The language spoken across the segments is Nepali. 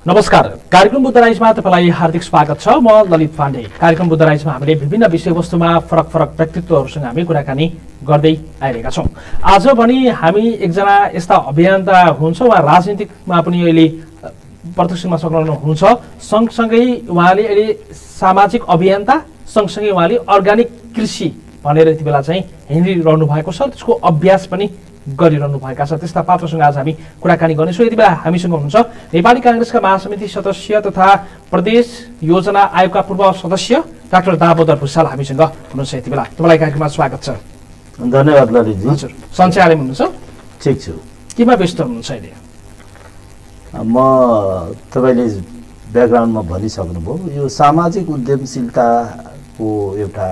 नमस्कार, कार्यक्रम बुद्ध राइजमा तपाईलाई हार्दिक स्वागत छ। म ललित पाण्डे। कार्यक्रम बुद्ध राइजमा हामीले विभिन्न विषयवस्तुमा फरक फरक व्यक्तित्वहरूसँग हामी कुराकानी गर्दै आइरहेका छौँ। आज पनि हामी एकजना यस्ता अभियन्ता हुनुहुन्छ, उहाँ राजनीतिकमा पनि अहिले प्रत्यक्षमा संलग्न हुनुहुन्छ। सँगसँगै उहाँले अहिले सामाजिक अभियन्ता, सँगसँगै उहाँले अर्ग्यानिक कृषि भनेर यति बेला चाहिँ हिँडिरहनु भएको छ, त्यसको अभ्यास पनि गरिरहनु भएका छ। त्यस्ता पात्रसँग आज हामी कुराकानी गर्नेछौँ। यति बेला हामीसँग हुनुहुन्छ नेपाली कांग्रेसका महासमिति सदस्य तथा प्रदेश योजना आयोगका पूर्व सदस्य डाक्टर दामोदर भुसाल हामीसँग हुनुहुन्छ। यति बेला तपाईँलाई कार्यक्रममा स्वागत छ। धन्यवाद ललितजी। हजुर, सञ्चालनमा हुनुहुन्छ? ठिक छु। केमा व्यस्त हुनुहुन्छ अहिले? म तपाईँले ब्याकग्राउन्डमा भनिसक्नुभयो, यो सामाजिक उद्यमशीलताको एउटा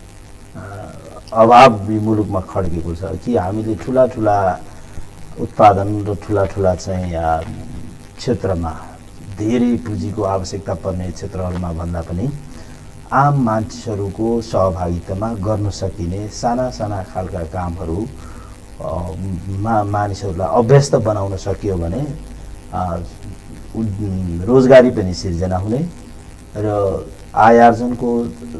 अभाव मुलुकमा खड्केको छ कि हामीले ठुला ठुला उत्पादन र ठुला ठुला चाहिँ क्षेत्रमा धेरै पुँजीको आवश्यकता पर्ने क्षेत्रहरूमा भन्दा पनि आम मानिसहरूको सहभागितामा गर्न सकिने साना साना खालका कामहरू मानिसहरूलाई अभ्यस्त बनाउन सकियो भने रोजगारी पनि सिर्जना हुने र आय आर्जनको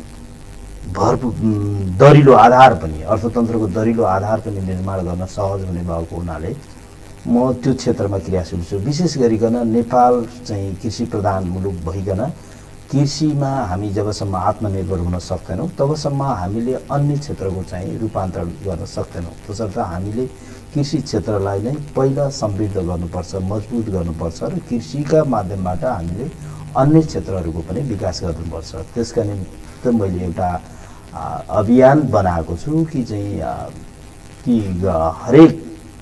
दरिलो आधार पनि, अर्थतन्त्रको दरिलो आधार पनि निर्माण गर्न सहज हुने भएको हुनाले म त्यो क्षेत्रमा क्रियाशील छु। विशेष गरिकन नेपाल चाहिँ कृषि प्रधान मुलुक भइकन कृषिमा हामी जबसम्म आत्मनिर्भर हुन सक्दैनौँ तबसम्म हामीले अन्य क्षेत्रको चाहिँ रूपान्तरण गर्न सक्दैनौँ। तसर्थ हामीले कृषि क्षेत्रलाई नै पहिला समृद्ध गर्नुपर्छ, मजबुत गर्नुपर्छ र कृषिका माध्यमबाट हामीले अन्य क्षेत्रहरूको पनि विकास गर्नुपर्छ। त्यसका निमित्त मैले एउटा अभियान बनाएको छु कि चाहिँ कि हरेक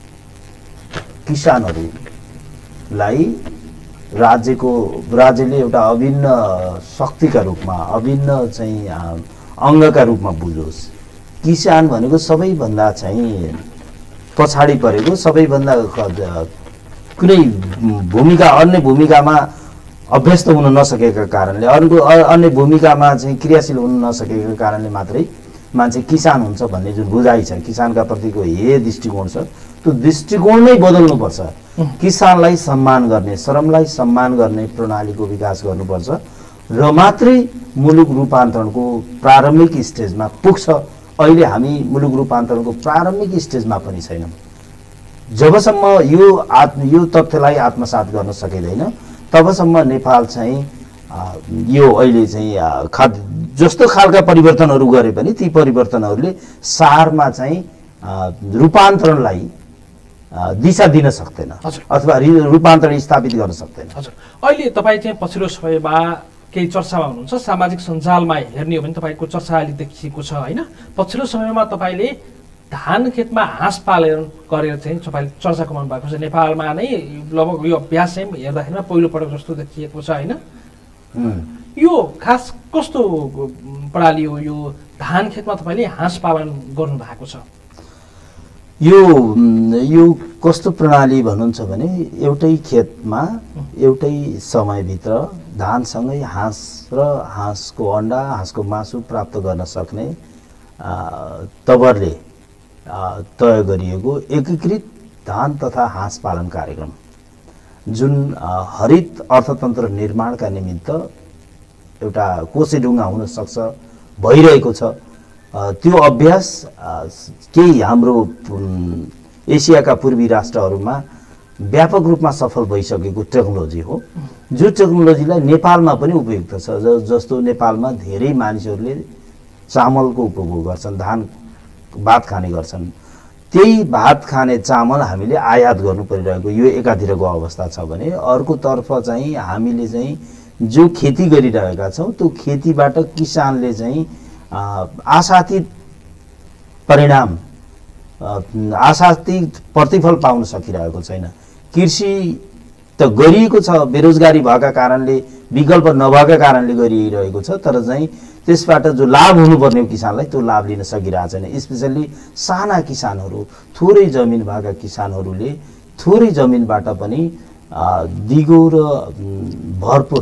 किसानहरूलाई राज्यले एउटा अभिन्न शक्तिका रूपमा, अभिन्न चाहिँ अङ्गका रूपमा बुझोस्। किसान भनेको सबैभन्दा चाहिँ पछाडि परेको, सबैभन्दा कुनै भूमिका, अन्य भूमिकामा अभ्यस्त हुन नसकेका कारणले, अन्य भूमिकामा चाहिँ क्रियाशील हुन नसकेका कारणले मात्रै मान्छे किसान हुन्छ भन्ने जुन बुझाइ छ, किसानका प्रतिको हे दृष्टिकोण छ, त्यो दृष्टिकोण नै बदल्नुपर्छ। किसानलाई सम्मान गर्ने, श्रमलाई सम्मान गर्ने प्रणालीको विकास गर्नुपर्छ र मात्रै मुलुक रूपान्तरणको प्रारम्भिक स्टेजमा पुग्छ। अहिले हामी मुलुक रूपान्तरणको प्रारम्भिक स्टेजमा पनि छैनौँ। जबसम्म यो तथ्यलाई आत्मसात गर्न सकिँदैन तबसम्म नेपाल चाहिँ यो अहिले चाहिँ जस्तो खालका परिवर्तनहरू गरे पनि ती परिवर्तनहरूले सारमा चाहिँ रूपान्तरणलाई दिशा दिन सक्दैन अथवा रूपान्तरण स्थापित गर्न सक्दैन। हजुर, अहिले तपाईँ चाहिँ पछिल्लो समयमा केही चर्चामा हुनुहुन्छ, सामाजिक सञ्जालमा हेर्ने हो भने तपाईँको चर्चा अहिले देखिएको छ होइन? पछिल्लो समयमा तपाईँले धान खेतमा हाँस पालन गरेर चाहिँ तपाईँले चर्चा कमाउनु भएको छ। नेपालमा नै लगभग यो अभ्यास चाहिँ हेर्दाखेरिमा पहिलोपटक जस्तो देखिएको छ होइन? यो खास कस्तो प्रणाली हो यो धान खेतमा तपाईँले हाँस पालन गर्नु भएको छ? यो कस्तो प्रणाली भन्नुहुन्छ भने एउटै खेतमा एउटै समयभित्र धानसँगै हाँस र हाँसको अन्डा, हाँसको मासु प्राप्त गर्न सक्ने तवरले तय गरिएको एकीकृत धान तथा हाँस पालन कार्यक्रम जुन हरित अर्थतन्त्र निर्माणका निमित्त एउटा कोसेढुङ्गा हुन सक्छ, भइरहेको छ। त्यो अभ्यास केही हाम्रो एसियाका पूर्वी राष्ट्रहरूमा व्यापक रूपमा सफल भइसकेको टेक्नोलोजी हो, जो टेक्नोलोजीलाई नेपालमा पनि उपयुक्त छ। जस्तो नेपालमा धेरै मानिसहरूले चामलको उपभोग गर्छन्, धान भात खाने गर्छन्, त्यही भात खाने चामल हामीले आयात गर्नु परिरहेको यो एकातिरको अवस्था छ भने अर्कोतर्फ चाहिँ हामीले चाहिँ जो खेती गरिरहेका छौँ त्यो खेतीबाट किसानले चाहिँ आशातीत परिणाम, आशातीत प्रतिफल पाउन सकिरहेको छैन। कृषि त गरिएको छ, बेरोजगारी भएका कारणले, विकल्प नभएका कारणले गरिरहेको छ, तर चाहिँ त्यसबाट जो लाभ हुनुपर्ने किसानलाई त्यो लाभ लिन सकिरहेको छैन। स्पेसल्ली साना किसानहरू, थोरै जमिन भएका किसानहरूले थोरै जमिनबाट पनि दिगो र भरपुर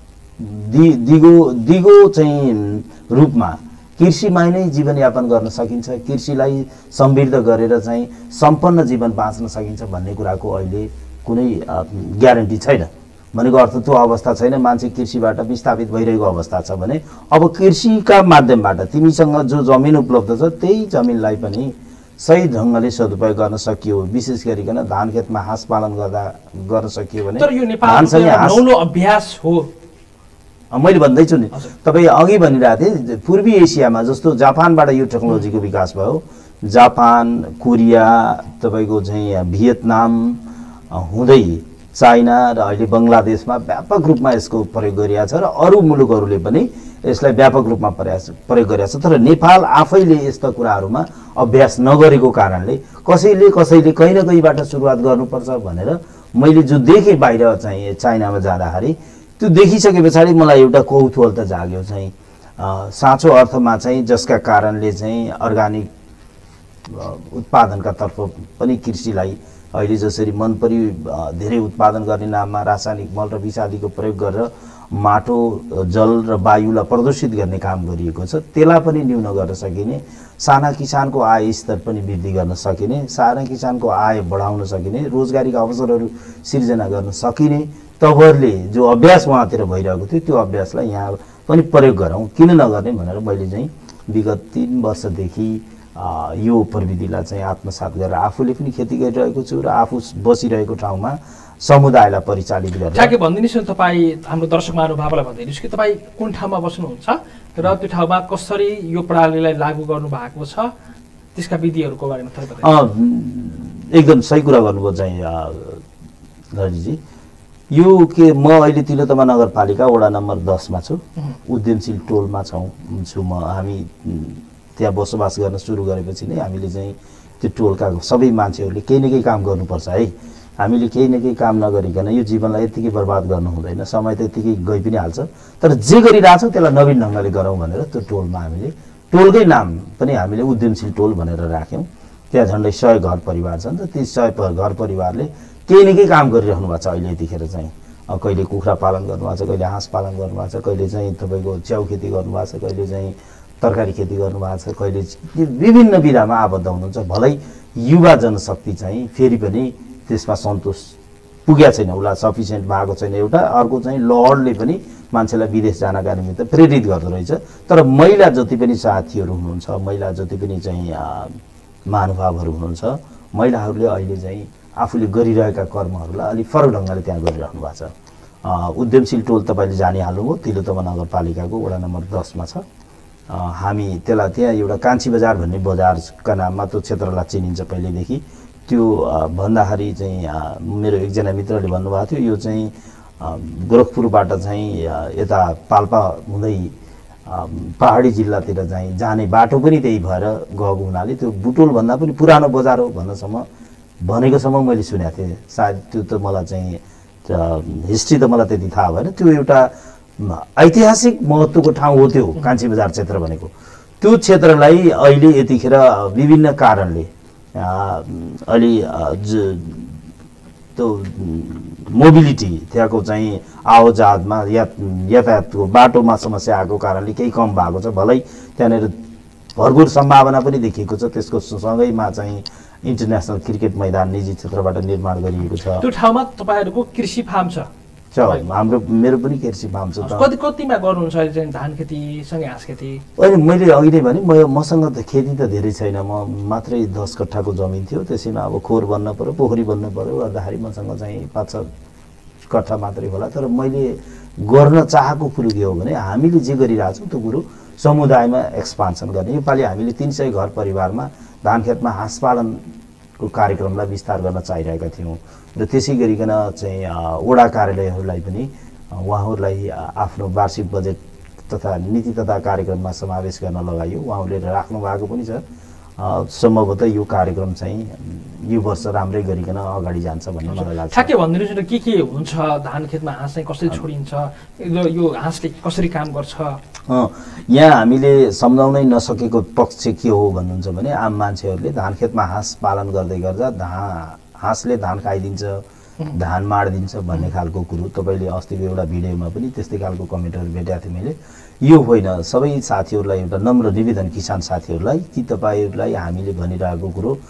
दिगो चाहिँ रूपमा कृषिमा नै जीवनयापन गर्न सकिन्छ, कृषिलाई समृद्ध गरेर चाहिँ सम्पन्न जीवन बाँच्न सकिन्छ भन्ने कुराको अहिले कुनै ग्यारेन्टी छैन। भनेको अर्थ त्यो अवस्था छैन, मान्छे कृषिबाट विस्थापित भइरहेको अवस्था छ भने अब कृषिका माध्यमबाट तिमीसँग जो जमिन उपलब्ध छ त्यही जमिनलाई पनि सही ढङ्गले सदुपयोग गर्न सकियो, विशेष गरिकन धान खेतमा हाँस पालन गर्न सकियो भने तर यो नेपालको नौलो अभ्यास हो। मैले भन्दैछु नि, तपाईँ अघि भनिरहेको थिएँ पूर्वी एसियामा जस्तो जापानबाट यो टेक्नोलोजीको विकास भयो, जापान, कोरिया, तपाईँको चाहिँ भियतनाम हुँदै चाइना र अहिले बङ्गलादेशमा व्यापक रूपमा यसको प्रयोग गरिएको छ र अरू मुलुकहरूले पनि यसलाई व्यापक रूपमा प्रयोग गरिएको छ। तर नेपाल आफैले यस्ता कुराहरूमा अभ्यास नगरेको कारणले कसैले कहीँ न कहीँबाट सुरुवात गर्नुपर्छ भनेर मैले जो देखेँ बाहिर चाहिँ चाइनामा जाँदाखेरि त्यो देखिसके पछाडि मलाई एउटा कौतूहल त जाग्यो चाहिँ साँचो अर्थमा चाहिँ जसका कारणले चाहिँ अर्गानिक उत्पादनका तर्फ पनि कृषिलाई अहिले जसरी मन परि धेरै उत्पादन गर्ने नाममा रासायनिक मल र विष आदिको प्रयोग गरेर माटो, जल र वायुलाई प्रदूषित गर्ने काम गरिएको छ, त्यसलाई पनि न्यून गर्न सकिने, साना किसानको आय स्तर पनि वृद्धि गर्न सकिने, साना किसानको आय बढाउन सकिने, रोजगारीका अवसरहरू सिर्जना गर्न सकिने तवरले जो अभ्यास उहाँतिर भइरहेको थियो त्यो अभ्यासलाई यहाँ पनि प्रयोग गरौँ, किन नगर्ने भनेर मैले चाहिँ विगत 3 वर्षदेखि यो प्रविधिलाई चाहिँ आत्मसात गरेर आफूले पनि खेती गरिरहेको छु र आफू बसिरहेको ठाउँमा समुदायलाई परिचालित गरेर। ठ्याक्कै भनिदिनुहोस् न, तपाईँ हाम्रो दर्शक महानुभावलाई भनिदिनुहोस् कि तपाईँ कुन ठाउँमा बस्नुहुन्छ र त्यो ठाउँमा कसरी यो प्रणालीलाई लागू गर्नु भएको छ, त्यसका विधिहरूको बारेमा थोरै बताइदिनुहोस्। एकदम सही कुरा गर्नुभयो चाहिँ ललितजी। यो के म अहिले तिलोत्तमा नगरपालिका वडा नम्बर 10 मा छु, उद्यमशील टोलमा छु म। हामी त्यहाँ बसोबास गर्न सुरु गरेपछि नै हामीले चाहिँ त्यो टोलका सबै मान्छेहरूले केही न केही काम गर्नुपर्छ है। हामीले केही न केही काम नगरिकन यो जीवनलाई यतिकै बर्बाद गर्नु हुँदैन, समय त यतिकै गइ पनि हाल्छ, तर जे गरिरहेछौँ त्यसलाई नवीन ढङ्गले गरौँ भनेर त्यो टोलमा हामीले टोलकै नाम पनि हामीले उद्यमशील टोल भनेर राख्यौँ। त्यहाँ झन्डै 100 घर परिवार छन् र ती 100 घर परिवारले केही न केही काम गरिरहनु भएको छ। अहिले यतिखेर चाहिँ कहिले कुखुरा पालन गर्नुभएको छ, कहिले हाँस पालन गर्नुभएको छ, कहिले चाहिँ तपाईँको च्याउ खेती गर्नुभएको छ, कहिले चाहिँ तरकारी खेती गर्नुभएको छ, कहिले विभिन्न विधामा आबद्ध हुनुहुन्छ। भलै युवा जनशक्ति चाहिँ फेरि पनि त्यसमा सन्तोष पुगेको छैन, उसलाई सफिसियन्ट भएको छैन। एउटा अर्को चाहिँ लहरले पनि मान्छेलाई विदेश जानका निमित्त प्रेरित गर्दो रहेछ। तर महिला जति पनि साथीहरू हुनुहुन्छ, महिला जति पनि चाहिँ महानुभावहरू हुनुहुन्छ, महिलाहरूले अहिले चाहिँ आफूले गरिरहेका कर्महरूलाई अलिक फरक ढङ्गले त्यहाँ गरिराख्नु भएको छ। उद्यमशील टोल तपाईँले जानिहाल्नुभयो, तिलोत्तमा नगरपालिकाको वडा नम्बर 10 मा छ। हामी त्यसलाई त्यहाँ एउटा कान्छी बजार भन्ने बजारका नाममा त्यो क्षेत्रलाई चिनिन्छ पहिलेदेखि। त्यो भन्दाखेरि चाहिँ मेरो एकजना मित्रले भन्नुभएको थियो यो चाहिँ गोरखपुरबाट चाहिँ यता पाल्पा हुँदै पहाडी जिल्लातिर चाहिँ जाने बाटो पनि त्यही भएर गएको हुनाले त्यो बुटोल भन्दा पनि पुरानो बजार हो भनेकोसम्म मैले सुनेको थिएँ। सायद त्यो त मलाई चाहिँ हिस्ट्री त मलाई त्यति थाहा भएन। त्यो एउटा ऐतिहासिक महत्त्वको ठाउँ हो त्यो कान्छी बजार क्षेत्र भनेको। त्यो क्षेत्रलाई अहिले यतिखेर विभिन्न कारणले अलि त्यो मोबिलिटी त्यहाँको चाहिँ आवाजातमा यातायातको बाटोमा समस्या आएको कारणले केही कम भएको छ। भलै त्यहाँनिर भरपुर सम्भावना पनि देखिएको छ। त्यसको सँगैमा चाहिँ इन्टरनेसनल क्रिकेट मैदान निजी क्षेत्रबाट निर्माण गरिएको छ। त्यो ठाउँमा तपाईँहरूको कृषि फार्म छ? मेरो पनि कृषि फार्म छ। कतिमा गर्नुहुन्छ अहिले चाहिँ धान खेती सँगै हाँस खेती? अहिले मैले अघि नै भने मसँग त खेती त धेरै छैन, म मात्रै 10 कट्ठाको जमिन थियो। त्यसैमा अब खोर बन्न पर्यो, पोखरी बन्न पर्यो गर्दाखेरि मसँग चाहिँ 5-6 कट्ठा मात्रै होला। तर मैले गर्न चाहेको कुरो के हो भने हामीले जे गरिरहेछौँ त्यो कुरो समुदायमा एक्सपान्सन गर्ने। योपालि हामीले 300 घर परिवारमा धान खेतमा हाँस पालनको कार्यक्रमलाई विस्तार गर्न चाहिरहेका थियौँ र त्यसै गरिकन चाहिँ वडा कार्यालयहरूलाई पनि उहाँहरूलाई आफ्नो वार्षिक बजेट तथा नीति तथा कार्यक्रममा समावेश गर्न लगाइयो। उहाँहरूले राख्नु भएको पनि छ। सम्भवतः यो कार्यक्रम चाहिँ यो वर्ष राम्रै गरिकन अगाडि जान्छ भन्ने मलाई लाग्छ। ठ्याक्कै भनिदिनुहोस् न के हुन्छ धान खेतमा हाँस चाहिँ कसरी छोडिन्छ, यो हाँसले कसरी काम गर्छ? यहाँ हामीले सम्झाउनै नसकेको पक्ष के हो भन्नुहुन्छ भने आम मान्छेहरूले धान खेतमा हाँस पालन गर्दै गर्दा हाँसले धान खाइदिन्छ, धान माडिदिन्छ भन्ने खालको कुरो तपाईँले अस्तिको एउटा भिडियोमा पनि त्यस्तै खालको कमेन्टहरू भेटेको थिएँ मैले। यो होइन, सबै साथीहरूलाई एउटा नम्र निवेदन, किसान साथीहरूलाई कि तपाईँहरूलाई हामीले भनिरहेको कुरो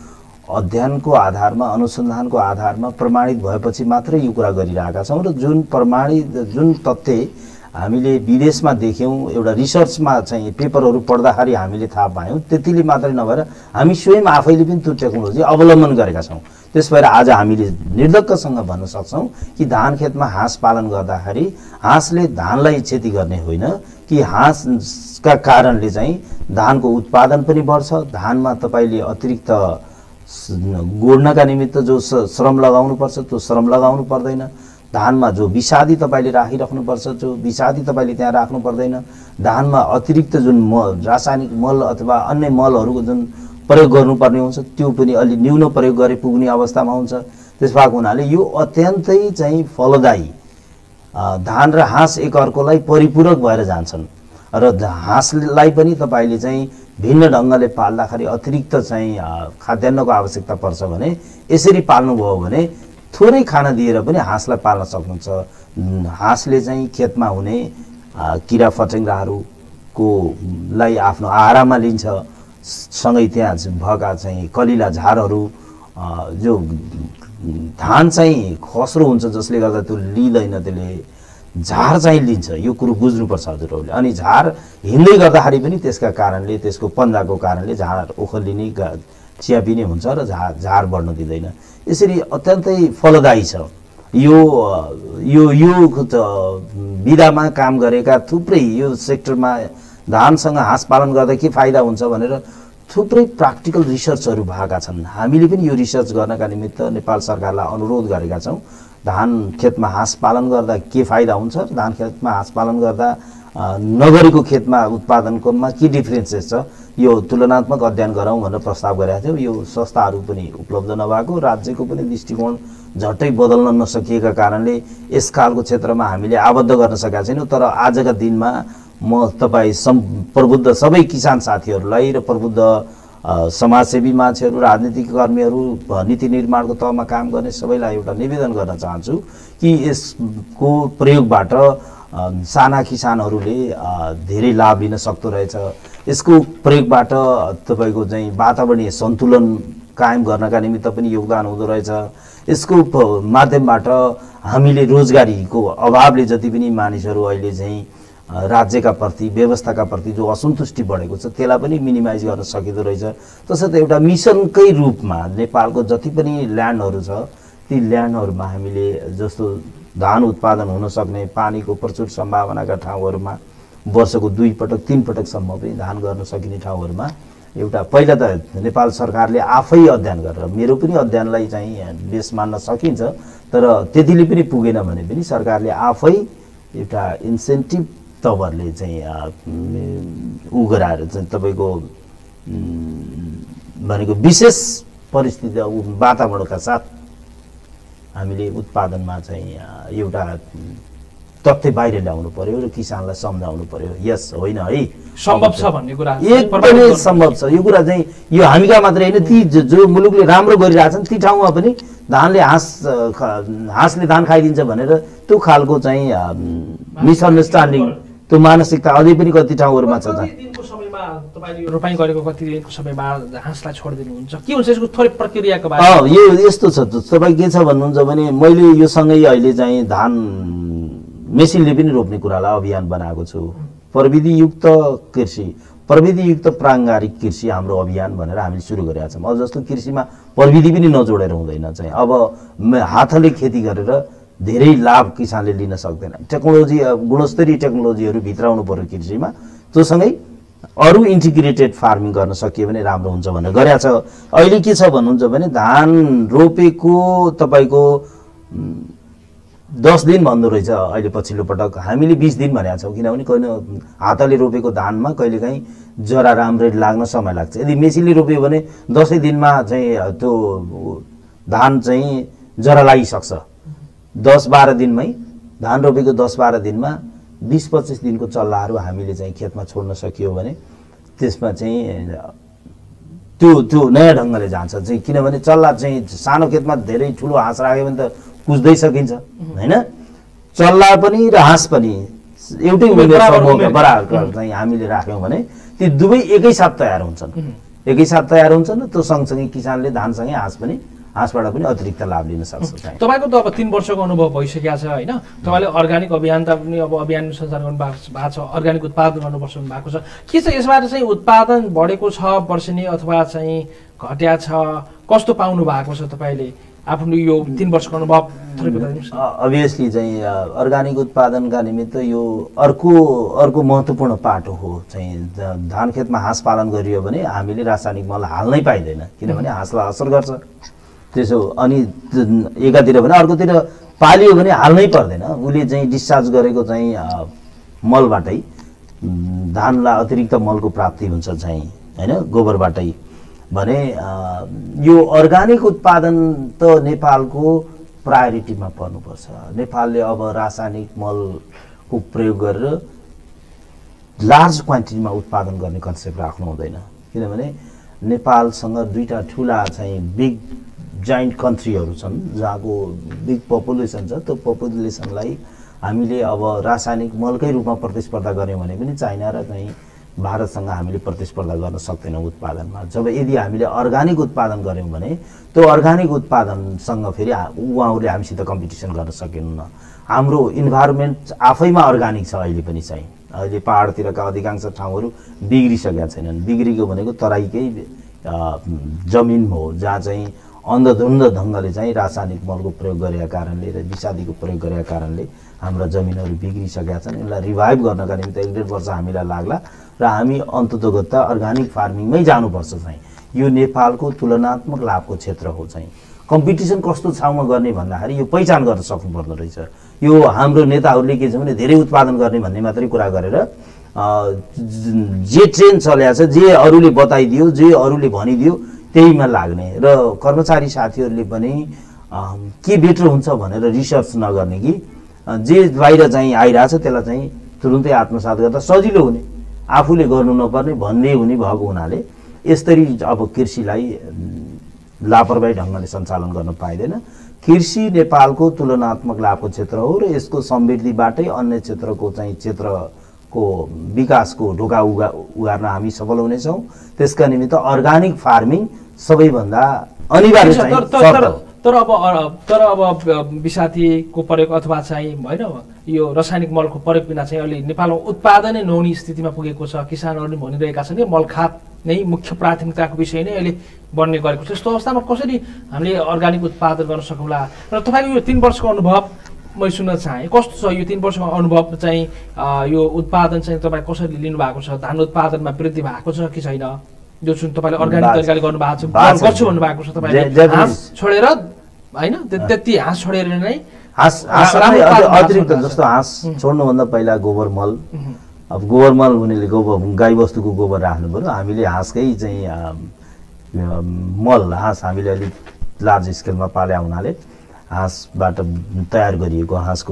अध्ययनको आधारमा अनुसन्धानको आधारमा प्रमाणित भएपछि मात्रै यो कुरा गरिरहेका छौँ र जुन तथ्य हामीले विदेशमा देख्यौँ एउटा रिसर्चमा चाहिँ पेपरहरू पढ्दाखेरि हामीले थाहा पायौँ त्यतिले मात्रै नभएर हामी स्वयं आफैले पनि त्यो टेक्नोलोजी अवलम्बन गरेका छौँ। त्यस भएर आज हामीले निर्धक्कसँग भन्न सक्छौँ कि धान खेतमा हाँस पालन गर्दाखेरि हाँसले धानलाई क्षति गर्ने होइन कि हाँसका कारणले चाहिँ धानको उत्पादन पनि बढ्छ। धानमा तपाईँले अतिरिक्त गोड्नका निमित्त जो श्रम लगाउनुपर्छ त्यो श्रम लगाउनु पर्दैन। धानमा जो विषादी तपाईँले राखिराख्नुपर्छ जो विषादी तपाईँले त्यहाँ राख्नु पर्दैन। धानमा अतिरिक्त जुन रासायनिक मल अथवा अन्य मलहरूको जुन प्रयोग गर्नुपर्ने हुन्छ त्यो पनि अलि न्यून प्रयोग गरे पुग्ने अवस्थामा हुन्छ। त्यस भएको हुनाले यो अत्यन्तै चाहिँ फलदायी धान र हाँस एकअर्कोलाई परिपूरक भएर जान्छन् र हाँसलाई पनि तपाईँले चाहिँ भिन्न ढङ्गले पाल्दाखेरि अतिरिक्त चाहिँ खाद्यान्नको आवश्यकता पर्छ भने यसरी पाल्नुभयो भने थोरै खाना दिएर पनि हाँसलाई पाल्न सक्नुहुन्छ। हाँसले चाहिँ खेतमा हुने किरा फटेङ्ग्राहरूको लाई आफ्नो आहारामा लिन्छ। सँगै त्यहाँ भएका चाहिँ कलिला झारहरू जो धान चाहिँ खस्रो हुन्छ जसले गर्दा त्यो लिँदैन त्यसले झार चाहिँ लिन्छ। यो कुरो बुझ्नुपर्छ हजुरहरूले। अनि झार हिँड्दै गर्दाखेरि पनि त्यसका कारणले त्यसको पन्जाको कारणले झार ओखलिने च्यापिने हुन्छ र झार बढ्न दिँदैन। यसरी अत्यन्तै फलदायी छ। यो विधामा काम गरेका थुप्रै यो सेक्टरमा धानसँग हाँस पालन गर्दा के फाइदा हुन्छ भनेर थुप्रै प्र्याक्टिकल रिसर्चहरू भएका छन्। हामीले पनि यो रिसर्च गर्नका निमित्त नेपाल सरकारलाई अनुरोध गरेका छौँ। धान खेतमा हाँस पालन गर्दा के फाइदा हुन्छ, धान खेतमा हाँस पालन गर्दा नगरेको खेतमा उत्पादनकोमा के डिफ्रेन्सेस छ, यो तुलनात्मक अध्ययन गरौँ भनेर प्रस्ताव गरेका थियौँ। यो संस्थाहरू पनि उपलब्ध नभएको, राज्यको पनि दृष्टिकोण झट्टै बदल्न नसकिएका कारणले यस खालको क्षेत्रमा हामीले आबद्ध गर्न सकेका छैनौँ। तर आजका दिनमा म तपाईँ प्रबुद्ध सबै किसान साथीहरूलाई र प्रबुद्ध समाजसेवी मान्छेहरू, राजनीतिक कर्मीहरू, नीति निर्माणको तहमा काम गर्ने सबैलाई एउटा निवेदन गर्न चाहन्छु कि यसको प्रयोगबाट साना किसानहरूले धेरै लाभ लिन सक्दो रहेछ। यसको प्रयोगबाट तपाईँको चाहिँ वातावरणीय सन्तुलन कायम गर्नका निमित्त पनि योगदान हुँदो रहेछ। यसको माध्यमबाट हामीले रोजगारीको अभावले जति पनि मानिसहरू अहिले चाहिँ राज्यका प्रति व्यवस्थाका प्रति जो असन्तुष्टि बढेको छ त्यसलाई पनि मिनिमाइज गर्न सकिँदो रहेछ। तसर्थ एउटा मिसनकै रूपमा नेपालको जति पनि ल्यान्डहरू छ ती ल्यान्डहरूमा हामीले जस्तो धान उत्पादन हुन सक्ने पानीको प्रचुर सम्भावनाका ठाउँहरूमा वर्षको 2 पटक 3 पटकसम्म पनि धान गर्न सकिने ठाउँहरूमा एउटा पहिला त नेपाल सरकारले आफै अध्ययन गरेर, मेरो पनि अध्ययनलाई चाहिँ बेस मान्न सकिन्छ तर त्यतिले पनि पुगेन भने पनि सरकारले आफै एउटा इन्सेन्टिभ तवरले चाहिँ उ गराएर चाहिँ तपाईँको भनेको विशेष परिस्थिति वातावरणका साथ हामीले उत्पादनमा चाहिँ एउटा तथ्य बाहिर ल्याउनु पर्यो र किसानलाई सम्झाउनु पर्यो। यस होइन है, सम्भव छ भन्ने कुरा एकदमै सम्भव छ। यो कुरा चाहिँ यो हामीका मात्रै होइन, ती जो मुलुकले राम्रो गरिरहेछन् ती ठाउँमा पनि धानले हाँसले धान खाइदिन्छ भनेर त्यो खालको चाहिँ मिसअन्डरस्ट्यान्डिङ, त्यो मानसिकता अझै पनि कति ठाउँहरूमा छ। तपाईले यो रोपाइँ गरेको कति दिनको समयमा हाँसलाई छोडिदिनुहुन्छ, के हुन्छ यसको थोरै प्रक्रियाको बारेमा? यो यस्तो छ, तपाईँ के छ भन्नुहुन्छ भने मैले यो सँगै अहिले चाहिँ धान मेसिनले पनि रोप्ने कुरालाई अभियान बनाएको छु। प्रविधियुक्त कृषि, प्रविधियुक्त प्राङ्गारिक कृषि हाम्रो अभियान भनेर हामीले सुरु गरेका छौँ। अब जस्तो कृषिमा प्रविधि पनि नजोडेर हुँदैन चाहिँ, अब हातले खेती गरेर धेरै लाभ किसानले लिन सक्दैन। टेक्नोलोजी, गुणस्तरीय टेक्नोलोजीहरू भित्राउनु पर्यो कृषिमा। त्योसँगै अरू इन्टिग्रेटेड फार्मिङ गर्न सकियो भने राम्रो हुन्छ भनेर गरेका छ। अहिले के छ भन्नुहुन्छ भने धान रोपेको तपाईँको 10 दिन भन्दो रहेछ अहिले पछिल्लो पटक। हामीले 20 दिन भनेका छौँ किनभने कहिले हातले रोपेको धानमा कहिलेकाहीँ जरा राम्ररी लाग्न समय लाग्छ। यदि मेसिनले रोप्यो भने 10 दिनमा चाहिँ त्यो धान चाहिँ जरा लागिसक्छ। 10-12 दिनमै धान रोपेको 10-12 दिनमा 20-25 दिनको चल्लाहरू हामीले चाहिँ खेतमा छोड्न सकियो भने त्यसमा चाहिँ त्यो नयाँ ढङ्गले जान्छ चाहिँ। किनभने चल्ला चाहिँ सानो खेतमा धेरै ठुलो हाँस राख्यो भने त कुच्दै सकिन्छ हैन। चल्ला पनि र हाँस पनि एउटै उमेर समूहका बराबर चाहिँ हामीले राख्यौँ भने ती दुवै एकै साथ तयार हुन्छन्। एकैसाथ तयार हुन्छ न, त्यो सँगसँगै किसानले धानसँगै हाँसबाट पनि अतिरिक्त लाभ लिन सक्छ। तपाईँको त अब 3 वर्षको अनुभव भइसकेको छ होइन, तपाईँले अर्ग्यानिक अभियान्ता पनि अब अभियान सञ्चालन गर्नु भएको छ, अर्ग्यानिक उत्पादन गर्नुपर्छ भएको छ। के चाहिँ यसबाट चाहिँ उत्पादन बढेको छ वर्षेनी अथवा चाहिँ घट्या छ, कस्तो पाउनु भएको छ तपाईँले आफ्नो यो 3 वर्षको अनुभव? अभियसली चाहिँ अर्ग्यानिक उत्पादनका निमित्त यो अर्को महत्त्वपूर्ण पाटो हो। चाहिँ धान खेतमा हाँस पालन गरियो भने हामीले रासायनिक मल हाल्नै पाइँदैन, किनभने हाँसलाई असर गर्छ। त्यसो अनि एकातिर भने अर्कोतिर पालियो भने हाल्नै पर्दैन। उसले चाहिँ डिस्चार्ज गरेको चाहिँ मलबाटै धानलाई अतिरिक्त मलको प्राप्ति हुन्छ चाहिँ होइन, गोबरबाटै। भने यो अर्ग्यानिक उत्पादन त नेपालको प्रायोरिटीमा पर्नुपर्छ। नेपालले अब रासायनिक मलको प्रयोग गरेर लार्ज क्वान्टिटीमा उत्पादन गर्ने कन्सेप्ट राख्नु हुँदैन, किनभने नेपालसँग दुईटा ठुला चाहिँ बिग जाइन्ट कन्ट्रीहरू छन् जहाँको बिग पपुलेसन छ। त्यो पपुलेसनलाई हामीले अब रासायनिक मलकै रूपमा प्रतिस्पर्धा गऱ्यौँ भने पनि चाइना र चाहिँ भारतसँग हामीले प्रतिस्पर्धा गर्न सक्दैनौँ उत्पादनमा। जब यदि हामीले अर्ग्यानिक उत्पादन गऱ्यौँ भने त्यो अर्ग्यानिक उत्पादनसँग फेरि उहाँहरूले हामीसित कम्पिटिसन गर्न सकेनन्। हाम्रो इन्भाइरोमेन्ट आफैमा अर्ग्यानिक छ अहिले पनि चाहिँ। अहिले पहाडतिरका अधिकांश ठाउँहरू बिग्रिसकेका छैनन्। बिग्रिएको भनेको तराईकै जमिन हो जहाँ चाहिँ अन्धधुन्ध ढङ्गले चाहिँ रासायनिक मलको प्रयोग गरेका कारणले र विषादीको प्रयोग गरेका कारणले हाम्रा जमिनहरू बिग्रिसकेका छन्। यसलाई रिभाइभ गर्नका निम्ति 1.5 वर्ष हामीलाई लाग्ला र हामी अन्ततोगत्त अर्ग्यानिक फार्मिङमै जानुपर्छ चाहिँ। यो नेपालको तुलनात्मक लाभको क्षेत्र हो चाहिँ। कम्पिटिसन कस्तो ठाउँमा गर्ने भन्दाखेरि यो पहिचान गर्न सक्नुपर्दो रहेछ। यो हाम्रो नेताहरूले के छ भने धेरै उत्पादन गर्ने भन्ने मात्रै कुरा गरेर जे ट्रेन्ड चलेको छ, जे अरूले बताइदियो, जे अरूले भनिदियो त्यहीमा लाग्ने र कर्मचारी साथीहरूले पनि के बेटर हुन्छ भनेर रिसर्च नगर्ने कि जे बाहिर चाहिँ आइरहेछ त्यसलाई चाहिँ तुरुन्तै आत्मसात गर्दा सजिलो हुने, आफूले गर्नु नपर्ने भन्ने हुने भएको हुनाले यसरी अब कृषिलाई लापरवाही ढङ्गले सञ्चालन गर्न पाइँदैन। कृषि नेपालको तुलनात्मक लाभको क्षेत्र हो र यसको समृद्धिबाटै अन्य क्षेत्रको विकासको ढोका उगार्न हामी सफल हुनेछौँ। त्यसका निमित्त अर्ग्यानिक फार्मिङ सबैभन्दा अनिवार्य छ। तर अब विषादीको प्रयोग अथवा चाहिँ होइन यो रासायनिक मलको प्रयोग बिना चाहिँ अहिले नेपालमा उत्पादनै नहुने स्थितिमा पुगेको छ। किसानहरूले भनिरहेका छन् कि मलखात नै मुख्य प्राथमिकताको विषय नै अहिले बन्ने गरेको छ। यस्तो अवस्थामा कसरी हामीले अर्ग्यानिक उत्पादन गर्न सकौँला? र तपाईँको यो 3 वर्षको अनुभव मैले सुन्न चाहेँ, कस्तो छ यो 3 वर्षको अनुभव चाहिँ यो उत्पादन चाहिँ तपाईँ कसरी लिनुभएको छ? धान उत्पादनमा वृद्धि भएको छ कि छैन? जो जुन तपाईँले अर्ग्यानिक तरिकाले गर्नुभएको छ, गर्छु भन्नुभएको छ तपाईँले, हाँस छोडेर होइन त्यति हाँस छोडेर नै अतिरिक्त जस्तो हाँस छोड्नुभन्दा पहिला गोबर मल, अब गोबर मल हुनेले गाईबस्तुको गोबर राख्नु पऱ्यो। हामीले हाँसकै चाहिँ हाँस हामीले अलिक लार्ज स्केलमा पाल्या हुनाले हाँसबाट तयार गरिएको हाँसको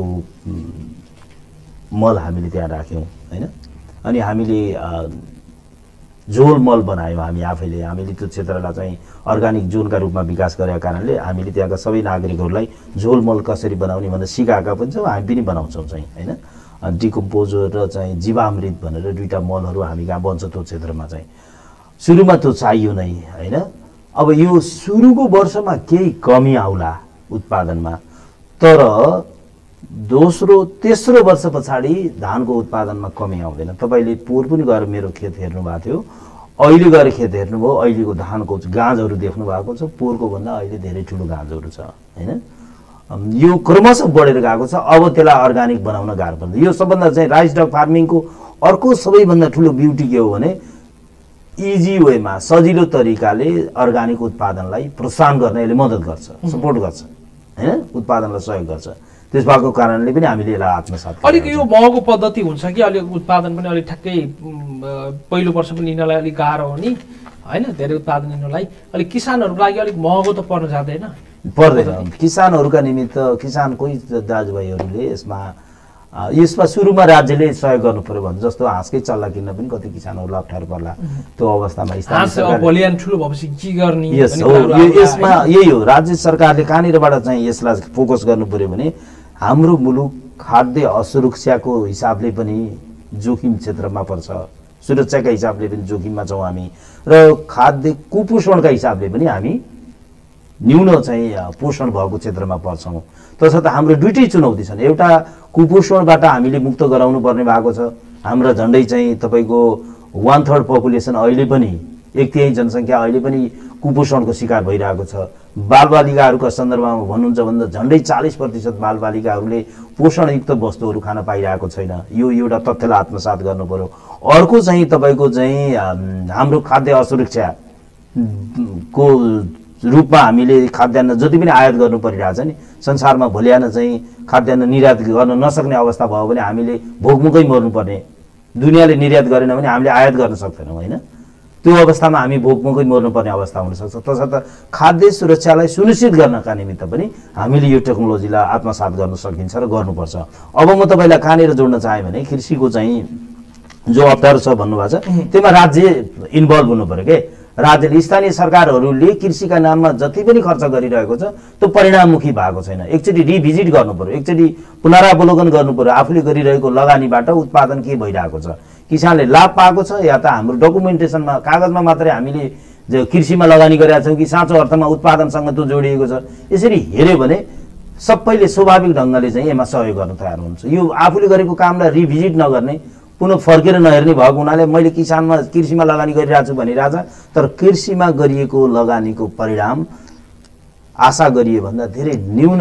मल हामीले त्यहाँ राख्यौँ होइन। अनि हामीले झोल मल बनायौँ हामी आफैले। हामीले त्यो क्षेत्रलाई चाहिँ अर्ग्यानिक जोनका रूपमा विकास गरेका कारणले हामीले त्यहाँका सबै नागरिकहरूलाई झोल मल कसरी बनाउने भनेर सिकाएका पनि छौँ, हामी पनि बनाउँछौँ चाहिँ होइन। डिकम्पोजर र चाहिँ जीवामृत भनेर दुईवटा मलहरू हामी कहाँ बन्छ त्यो क्षेत्रमा चाहिँ। सुरुमा त्यो चाहियो नै होइन। अब यो सुरुको वर्षमा केही कमी आउला उत्पादनमा, तर दोस्रो तेस्रो वर्ष पछाडि धानको उत्पादनमा कमी आउँदैन। तपाईँले पोहोर पनि गएर मेरो खेत हेर्नुभएको थियो, अहिले गएर खेत हेर्नुभयो, अहिलेको धानको गाँजहरू देख्नु भएको छ, पोहोरको भन्दा अहिले धेरै ठुलो गाँजहरू छ होइन। यो क्रमशः बढेर गएको छ। अब त्यसलाई अर्ग्यानिक बनाउन गाह्रो पर्छ। यो सबभन्दा चाहिँ राइस डक फार्मिङको अर्को सबैभन्दा ठुलो ब्युटी के हो भने इजी वेमा सजिलो तरिकाले अर्ग्यानिक उत्पादनलाई प्रोत्साहन गर्न यसले मद्दत गर्छ, सपोर्ट गर्छ होइन, उत्पादनलाई सहयोग गर्छ। त्यस भएको कारणले पनि हामीले यसलाई आत्मसात अलिक यो महँगो पद्धति हुन्छ कि अलिक उत्पादन पनि अलिक ठ्याक्कै पहिलो वर्ष पनि लिनलाई अलिक गाह्रो हो नि होइन, धेरै उत्पादन लिनलाई अलिक किसानहरूको लागि अलिक महँगो त पर्न जाँदैन? पर्दैन। किसानहरूका निमित्त किसान कोही दाजुभाइहरूले यसमा सुरुमा राज्यले सहयोग गर्नु पर्यो भने जस्तो हाँसकै चल्ला किन्न पनि कति किसानहरूलाई अप्ठ्यारो पर्ला। त्यो अवस्थामा यसमा यही हो, राज्य सरकारले कहाँनिरबाट चाहिँ यसलाई फोकस गर्नु पर्यो भने हाम्रो मुलुक खाद्य असुरक्षाको हिसाबले पनि जोखिम क्षेत्रमा पर्छ सुरक्षाका हिसाबले पनि जोखिममा छौँ हामी र खाद्य कुपोषणका हिसाबले पनि हामी न्यून चाहिँ पोषण भएको क्षेत्रमा पर्छौँ। तसर्थ हाम्रो दुईटै चुनौती छन्। एउटा कुपोषणबाट हामीले मुक्त गराउनु पर्ने भएको छ। हाम्रो झन्डै चाहिँ तपाईँको 1/3 पपुलेसन अहिले पनि 1/3 जनसङ्ख्या अहिले पनि कुपोषणको शिकार भइरहेको छ। बालबालिकाहरूका सन्दर्भमा भन्नुहुन्छ भन्दा झन्डै 40% बालबालिकाहरूले पोषणयुक्त वस्तुहरू खान पाइरहेको छैन। यो एउटा तथ्यलाई आत्मसात गर्नु पर्यो। अर्को चाहिँ तपाईँको चाहिँ हाम्रो खाद्य असुरक्षा को रूपमा हामीले खाद्यान्न जति पनि आयात गर्नु परिरहेछ नि, संसारमा भोलिआन चाहिँ खाद्यान्न निर्यात गर्न नसक्ने अवस्था भयो भने हामीले भोकमुकै मर्नुपर्ने। दुनियाँले निर्यात गरेन भने हामीले आयात गर्न सक्दैनौँ होइन। त्यो अवस्थामा हामी भोकमुकै मर्नुपर्ने अवस्था हुनसक्छ। तसर्थ खाद्य सुरक्षालाई सुनिश्चित गर्नका निमित्त पनि हामीले यो टेक्नोलोजीलाई आत्मसात गर्न सकिन्छ र गर्नुपर्छ। अब म तपाईँलाई कहाँनिर जोड्न चाहेँ भने कृषिको चाहिँ जो अप्ठ्यारो छ भन्नुभएको छ त्यसमा राज्य इन्भल्भ हुनु पर्यो के। राज्यले स्थानीय सरकारहरूले कृषिका नाममा जति पनि खर्च गरिरहेको छ त्यो परिणाममुखी भएको छैन। एकचोटि रिभिजिट गर्नु पर्यो, एकचोटि पुनरावलोकन गर्नु पर्यो आफूले गरिरहेको लगानीबाट उत्पादन के भइरहेको छ, किसानले लाभ पाएको छ या त हाम्रो डकुमेन्टेसनमा कागजमा मात्रै हामीले जो कृषिमा लगानी गरेका छौँ कि साँचो अर्थमा उत्पादनसँग त्यो जोडिएको छ। यसरी हेऱ्यो भने सबैले स्वाभाविक ढङ्गले चाहिँ यसमा सहयोग गर्न तयार हुन्छ। यो आफूले गरेको कामलाई रिभिजिट नगर्ने, पुनः फर्केर नहेर्ने भएको हुनाले मैले कृषिमा लगानी गरिरहेको छु भनिरहेछ, तर कृषिमा गरिएको लगानीको परिणाम आशा गरिए भन्दा धेरै न्यून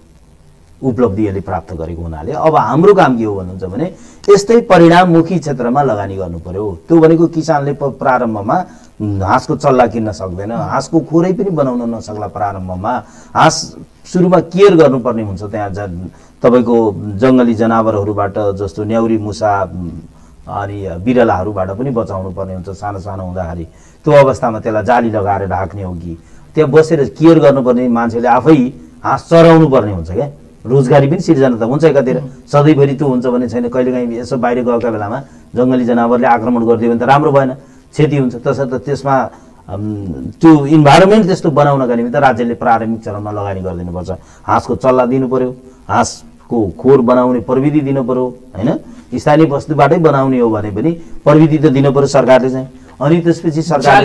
उपलब्धिले प्राप्त गरेको हुनाले अब हाम्रो काम के हो भन्नुहुन्छ भने यस्तै परिणाममुखी क्षेत्रमा लगानी गर्नु पर्यो। त्यो भनेको किसानले प्रारम्भमा हाँसको चल्ला किन्न सक्दैन, हाँसको खोरै पनि बनाउन नसक्ला। प्रारम्भमा हाँस सुरुमा केयर गर्नुपर्ने हुन्छ। त्यहाँ तपाईँको जङ्गली जनावरहरूबाट जस्तो न्याउरी मुसा अनि बिरलाहरूबाट पनि बचाउनु पर्ने हुन्छ। सानो सानो हुँदाखेरि त्यो अवस्थामा त्यसलाई जाली लगाएर राख्ने हो कि त्यहाँ बसेर केयर गर्नुपर्ने मान्छेले आफै हाँस चराउनु पर्ने हुन्छ क्या। रोजगारी पनि सिर्जना त हुन्छ एकातिर, सधैँभरि त्यो हुन्छ भने छैन। कहिलेकाहीँ यसो बाहिर गएका बेलामा जङ्गली जनावरले आक्रमण गरिदियो भने त राम्रो भएन, क्षति हुन्छ। तसर्थ त्यसमा त्यो इन्भाइरोमेन्ट त्यस्तो बनाउनका निमित्त राज्यले प्रारम्भिक चरणमा लगानी गरिदिनुपर्छ। हाँसको चल्ला दिनु पर्यो, हाँसको खोर बनाउने प्रविधि दिनु पर्यो होइन। स्थानीय वस्तुबाटै बनाउने हो भने पनि प्रविधि त दिनु पर्यो सरकारले चाहिँ। अनि त्यसपछि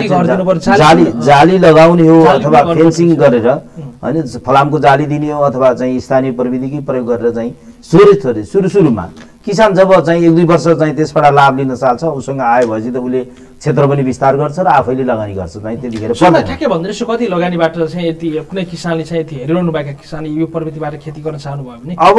सरकारले जाली लगाउने हो अथवा फेन्सिङ गरेर होइन, फलामको जाली दिने हो अथवा चाहिँ स्थानीय प्रविधिकै प्रयोग गरेर चाहिँ थोरै सुरुमा किसान जब चाहिँ 1-2 वर्ष चाहिँ त्यसबाट लाभ लिन चाल्छ, उसँग आयो भएपछि त उसले क्षेत्र पनि विस्तार गर्छ र आफैले लगानी गर्छ चाहिँ। त्यतिखेर ठ्याक्कै भन्दैछु कति लगानीबाट चाहिँ यति कुनै किसानले चाहिँ यति हेरिरहनु भएका किसान यो प्रविधिबाट खेती गर्न चाहनुभयो भने अब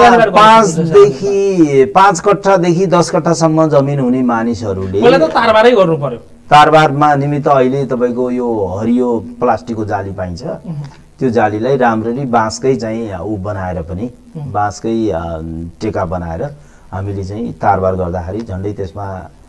5 कट्ठादेखि 10 कट्ठासम्म जमिन हुने मानिसहरूले पहिला त तारबारै गर्नु पर्यो। तारबारमा निमित्त अहिले तपाईँको यो हरियो प्लास्टिकको जाली पाइन्छ, त्यो जालीलाई राम्ररी बाँसकै चाहिँ बनाएर पनि बाँसकै टेका बनाएर हामीले चाहिँ तारबार गर्दाखेरि झन्डै त्यसमा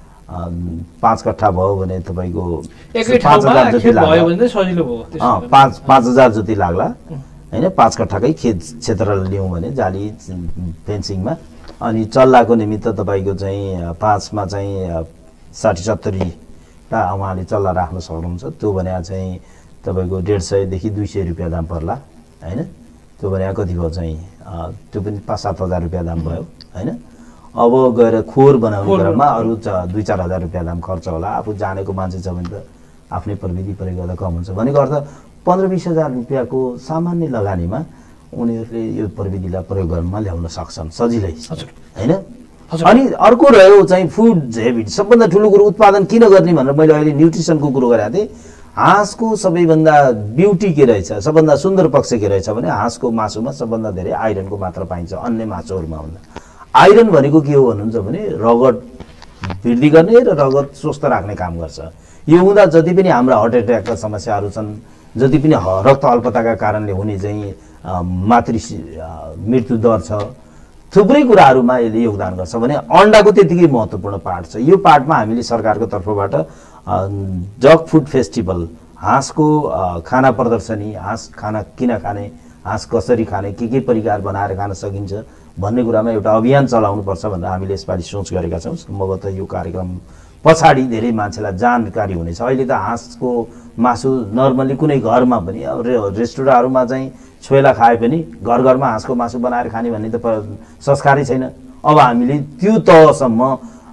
5 कट्ठा भयो भने तपाईँको 5,000 जति लाग्ला। 5,000 जति लाग्ला होइन। 5 कट्ठाकै खेत क्षेत्र लियौँ भने जाली फेन्सिङमा। अनि चल्लाको निमित्त तपाईँको चाहिँ 5मा चाहिँ 60-70 उहाँले चल्ला राख्न सक्नुहुन्छ। त्यो भने चाहिँ तपाईँको 150 देखि 200 रुपियाँ दाम पर्ला होइन। त्यो भने कति भयो चाहिँ त्यो पनि 5-7 हजार रुपियाँ दाम भयो होइन। अब गएर खोर बनाउने क्रममा अरू 2-4 हजार रुपियाँ दाम खर्च होला। आफू जानेको मान्छे छ भने त आफ्नै प्रविधि प्रयोग गर्दा कम हुन्छ। भनेको अर्थ 15-20 हजार रुपियाँको सामान्य लगानीमा उनीहरूले यो प्रविधिलाई प्रयोग गर्नमा ल्याउन सक्छन् सजिलै होइन। अनि अर्को रह्यो चाहिँ फुड हेबिट। सबभन्दा ठुलो कुरो उत्पादन किन गर्ने भनेर मैले अहिले न्युट्रिसनको कुरो गरेको थिएँ। हाँसको सबैभन्दा ब्युटी के रहेछ, सबभन्दा सुन्दर पक्ष के रहेछ भने हाँसको मासुमा सबभन्दा धेरै आइरनको मात्रा पाइन्छ अन्य मासुहरूमा भन्दा। आइरन भनेको के हो भन्नुहुन्छ भने रगत वृद्धि गर्ने र रगत स्वस्थ राख्ने काम गर्छ। यो हुँदा जति पनि हाम्रा हार्ट एट्याकका समस्याहरू छन्, जति पनि रक्त अल्पताका कारणले हुने चाहिँ मातृ मृत्यु दर छ, थुप्रै कुराहरूमा यसले योगदान गर्छ भने अन्डाको त्यतिकै महत्त्वपूर्ण पार्ट छ। यो पार्टमा हामीले सरकारको तर्फबाट डग फुड फेस्टिभल, हाँसको खाना प्रदर्शनी, हाँस खाना किन खाने, हाँस कसरी खाने, के परिकार बनाएर खान सकिन्छ भन्ने कुरामा एउटा अभियान चलाउनुपर्छ भनेर हामीले यसपालि सोच गरेका छौँ। सम्भवतः यो कार्यक्रम पछाडि धेरै मान्छेलाई जानकारी हुनेछ। अहिले त हाँसको मासु नर्मली कुनै घरमा पनि रेस्टुरेन्टहरूमा चाहिँ छोइला खाए पनि घर घरमा हाँसको मासु बनाएर खाने भन्ने त संस्कारै छैन। अब हामीले त्यो तहसम्म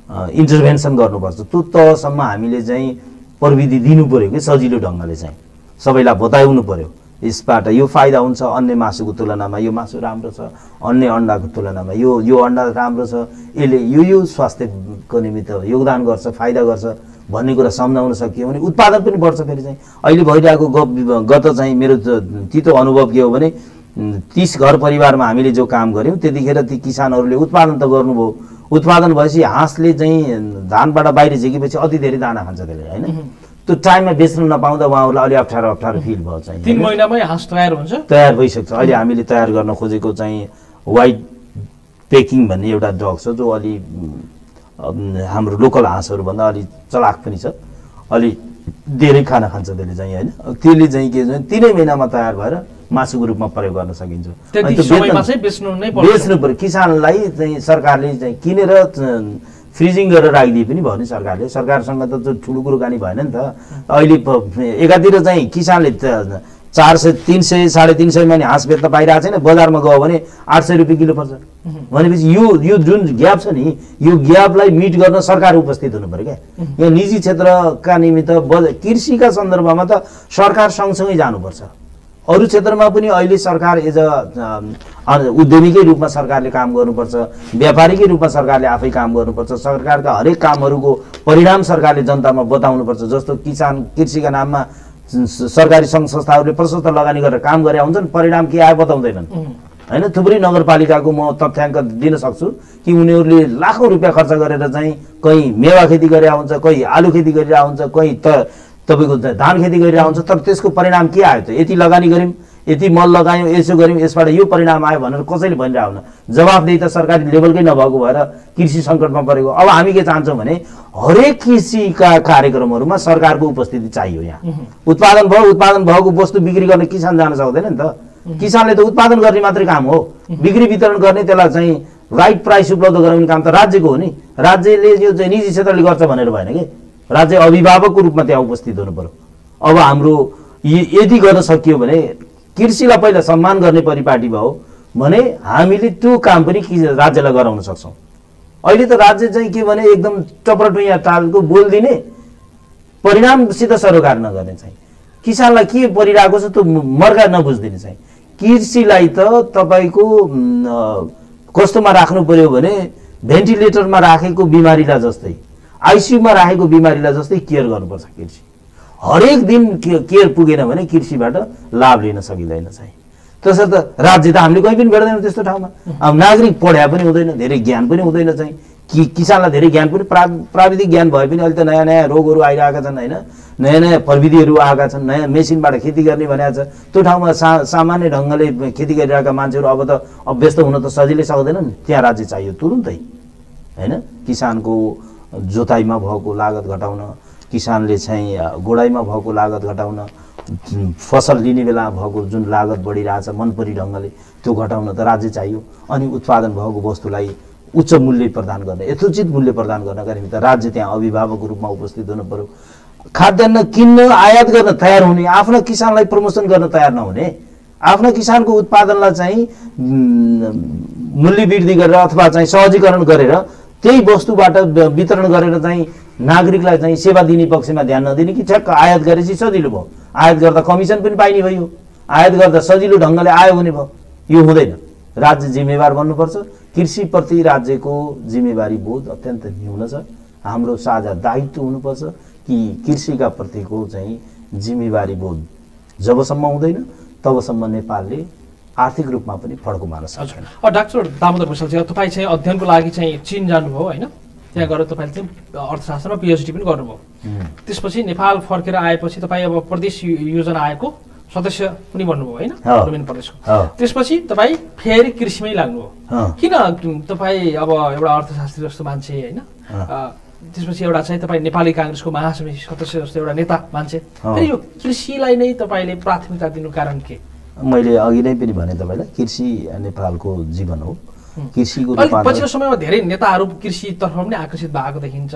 इन्टरभेन्सन गर्नुपर्छ त्यो तहसम्म हामीले चाहिँ प्रविधि दिनु पर्यो कि सजिलो ढङ्गले चाहिँ सबैलाई बताउनु पर्यो यसबाट यो फाइदा हुन्छ अन्य मासुको तुलनामा यो मासु राम्रो छ अन्य अन्डाको तुलनामा यो अन्डा राम्रो छ यसले यो स्वास्थ्यको निमित्त योगदान गर्छ फाइदा गर्छ भन्ने कुरा सम्झाउन सकियो भने उत्पादन पनि बढ्छ फेरि चाहिँ अहिले भइरहेको गत चाहिँ मेरो तितो अनुभव के हो भने 30 घर परिवारमा हामीले जो काम गर्यौं त्यतिखेर ती किसानहरूले उत्पादन त गर्नुभयो उत्पादन भएपछि हाँसले चाहिँ धानबाट बाहिर झिकेपछि अति धेरै दाना खान्छ त्यसले हैन त्यो टाइममा बेच्न नपाउँदा उहाँहरूलाई अलि अप्ठ्यारो फिल भयो चाहिँ 3 महिनामै हाँस तयार हुन्छ तयार भइसक्छ अहिले हामीले तयार गर्न खोजेको चाहिँ व्हाइट पेकिङ भन्ने एउटा ड्रग छ जो अलि हाम्रो लोकल हाँसहरू भन्दा अलि चलाक पनि छ अलि धेरै खाना खान्छ त्यसले चाहिँ हैन त्यसले चाहिँ के छ 3 महिनामा तयार भएर मासुको रूपमा प्रयोग गर्न सकिन्छ त्यति समयमा चाहिँ बेच्नु पर्यो किसानलाई चाहिँ सरकारले चाहिँ किनेर फ्रिजिङ गरेर राखिदिए पनि भयो नि सरकारसँग त ठुलो कुराकानी भएन नि त अहिले एकातिर चाहिँ किसानले 400 300 350 मा नि हाँस बेच्न पाइरहेको छैन बजारमा गयो भने 800 रुपैयाँ किलो पर्छ भनेपछि यो जुन ग्याप छ नि यो ग्यापलाई मिट गर्न सरकार उपस्थित हुनु पर्यो क्या यहाँ निजी क्षेत्रका निमित्त कृषिका सन्दर्भमा त सरकार सँगसँगै जानुपर्छ अरु क्षेत्रमा पनि अहिले सरकार एज उद्यमीकै रूपमा सरकारले काम गर्नुपर्छ व्यापारीकै रूपमा सरकारले आफै काम गर्नुपर्छ सरकारका हरेक कामहरुको परिणाम सरकारले जनतामा बताउनुपर्छ जस्तो कृषिका नाममा सरकारी संघ संस्थाहरूले प्रशस्त लगानी गरेर काम गरे हुन्छन् परिणाम के आयो बताउँदैनन् हैन थुप्रै नगरपालिकाको म तथ्याङ्क दिन सक्छु कि उनीहरूले लाखौं रुपैयाँ खर्च गरेर चाहिँ कहीं मेवा खेती गरेर हुन्छ कहीं आलु खेती गरेर हुन्छ कहीं तपाईको धान खेती गरेर हुन्छ तर त्यसको परिणाम के आयो त यति लगानी गर्यौं यति मल लगायौं यसो गर्यौं यसबाट यो परिणाम आयो भनेर कसैले भनिरहेको हुन जवाफदेही त सरकारी लेभलकै नभएको भएर कृषि संकटमा परेको अब हामी के चाहन्छौं भने हरेक कृषिका कार्यक्रमहरुमा सरकारको उपस्थिति चाहियो यहाँ उत्पादन भएको वस्तु बिक्री गर्ने किसान जान सक्दैन नि त किसानले त उत्पादन गर्ने मात्रै काम हो बिक्री वितरण गर्ने त्यसलाई चाहिँ राइट प्राइस उपलब्ध गराउने काम त राज्यको हो नि राज्यले यो चाहिँ निजी क्षेत्रले गर्छ भनेर भएन के राज्य अभिभावकको रूपमा त्यहाँ उपस्थित हुनु पर्यो अब हाम्रो यदि गर्न सकियो भने कृषिलाई पहिला सम्मान गर्ने परिपाटी भयो भने हामीले त्यो काम पनि राज्यलाई गराउन सक्छौं अहिले त राज्य चाहिँ के भने एकदम टपरटुइया टालको बोल्दिने परिणामसित सरोकार नगर्ने चाहिँ किसानलाई के परिरहेको छ त्यो मर्का नबुझ्दिने चाहिँ कृषिलाई त तपाईको कस्तोमा राख्नु पर्यो भने भेन्टिलेटरमा राखेको बिमारीलाई जस्तै आईसीयूमा राखेको बिमारीलाई जस्तै केयर गर्नुपर्छ कृषि हरेक दिन केयर पुगेन भने कृषिबाट लाभ लिन सकिदैन चाहिँ त्यसर्थ राज्य त हामीले कहीं पनि भेट्दैनौं त्यस्तो ठाउँमा अब नागरिक पढ्या पनि हुँदैन धेरै ज्ञान पनि हुँदैन चाहिँ किसानलाई धेरै ज्ञान पनि प्राविधिक ज्ञान भए पनि अहिले त नयाँ नयाँ रोगहरू आइरहेका छन् हैन नयाँ नयाँ प्रविधिहरू आएका छन् नयाँ मेसिनबाट खेती गर्ने भनेको छ त्यो ठाउँमा सामान्य ढंगले खेती गरिरहेका मान्छेहरू अब त अभ्यस्त हुन त सजिलै सक्दैनन् त्यहाँ राज्य चाहियो तुरुन्तै हैन किसानको जोताइमा भएको लागत घटाउन किसानले चाहिँ गोडाइमा भएको लागत घटाउन फसल लिने बेला भएको जुन लागत बढिरहेछ मनपरी ढंगले त्यो घटाउन त राज्य चाहियो अनि उत्पादन भएको वस्तुलाई उच्च मूल्य प्रदान गर्न यथोचित मूल्य प्रदान गर्नका निमित्त राज्य त्यहाँ अभिभावकको रूपमा उपस्थित हुनु पर्यो खाद्यान्न किन्न आयात गर्न तयार हुने आफ्ना किसानलाई प्रमोसन गर्न तयार नहुने आफ्ना किसानको उत्पादनलाई चाहिँ मूल्य वृद्धि गरेर अथवा चाहिँ सहजीकरण गरेर त्यही वस्तुबाट वितरण गरेर चाहिँ नागरिकलाई चाहिँ सेवा दिने पक्षमा ध्यान नदिने कि ठ्याक्क आयात गरेपछि सजिलो भयो आयात गर्दा कमिसन पनि पाइने भयो आयात गर्दा सजिलो ढंगले आयो भने भयो यो हुँदैन राज्य जिम्मेवार बन्नुपर्छ कृषि प्रति राज्यको जिम्मेवारी बोध अत्यन्त न्यून छ हाम्रो साझा दायित्व हुनुपर्छ कि कृषिका प्रतिको चाहिँ जिम्मेवारी बोध जबसम्म हुँदैन तबसम्म नेपालले आर्थिक रूपमा पनि फड्को मार्न सक्दैन डाक्टर दामोदर भुषाल जी तपाई चाहिँ अध्ययनको लागि चाहिँ चीन जानुभयो हैन त्यहाँ गएर तपाईले चाहिँ अर्थशास्त्रमा पीएचडी पनि गर्नुभयो त्यसपछि नेपाल फर्केर आएपछि तपाई अब प्रदेश योजना आएको सदस्य पनि बन्नुभयो हैन रुमेन प्रदेशको त्यसपछि तपाई फेरि कृषिमै लाग्नुभयो किन तपाई अब एउटा अर्थशास्त्री जस्तो मान्छे हैन त्यसपछि एउटा चाहिँ तपाई नेपाली कांग्रेसको महासमिति सदस्य जस्तो एउटा नेता मान्छे फेरि यो कृषिलाई नै तपाईले प्राथमिकता दिनु कारण के मैले अघि नै पनि भने तपाईलाई कृषि नेपालको जीवन हो कृषिको रूपमा पछिल्लो समयमा धेरै नेताहरू कृषितर्फ पनि आकर्षित भएको देखिन्छ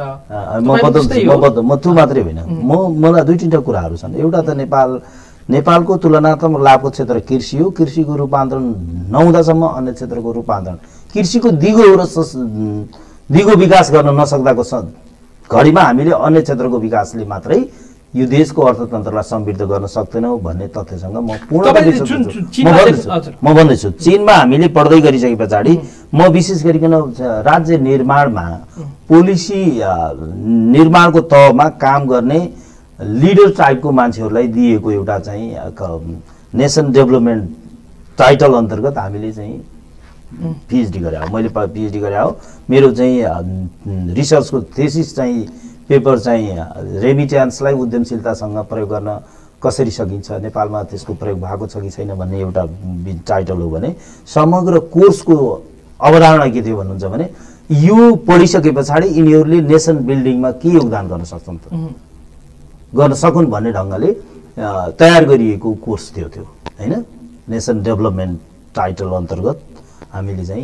म त्यो मात्रै होइन मलाई दुई तीनटा कुराहरू छन् एउटा त नेपालको तुलनात्मक लाभको क्षेत्र कृषि हो कृषिको रूपान्तरण नहुँदासम्म अन्य क्षेत्रको रूपान्तरण कृषिको दिगो र दिगो विकास गर्न नसक्दाको घडीमा हामीले अन्य क्षेत्रको विकासले मात्रै यो देशको अर्थतन्त्रलाई समृद्ध गर्न सक्दैनौँ भन्ने तथ्यसँग म म भन्दैछु। चीनमा हामीले पढ्दै गरिसके पछाडि म विशेष गरिकन राज्य निर्माणमा पोलिसी निर्माणको तहमा काम गर्ने लिडर टाइपको मान्छेहरूलाई दिएको एउटा चाहिँ नेसन डेभलपमेन्ट टाइटल अन्तर्गत हामीले चाहिँ पिएचडी गरे हो। मैले पिएचडी गरे हो। मेरो चाहिँ रिसर्चको थेसिस चाहिँ पेपर चाहिँ रेमिट्यान्सलाई उद्यमशीलतासँग प्रयोग गर्न कसरी सकिन्छ, नेपालमा त्यसको प्रयोग भएको छ कि छैन भन्ने एउटा टाइटल हो भने समग्र कोर्सको अवधारणा के थियो भन्नुहुन्छ भने यो पढिसके पछाडि यिनीहरूले नेसन बिल्डिङमा के योगदान गर्न सक्छन् त गर्न सकुन् भन्ने ढङ्गले तयार गरिएको कोर्स थियो त्यो हैन। नेसन डेभलपमेन्ट टाइटल अन्तर्गत हामीले चाहिँ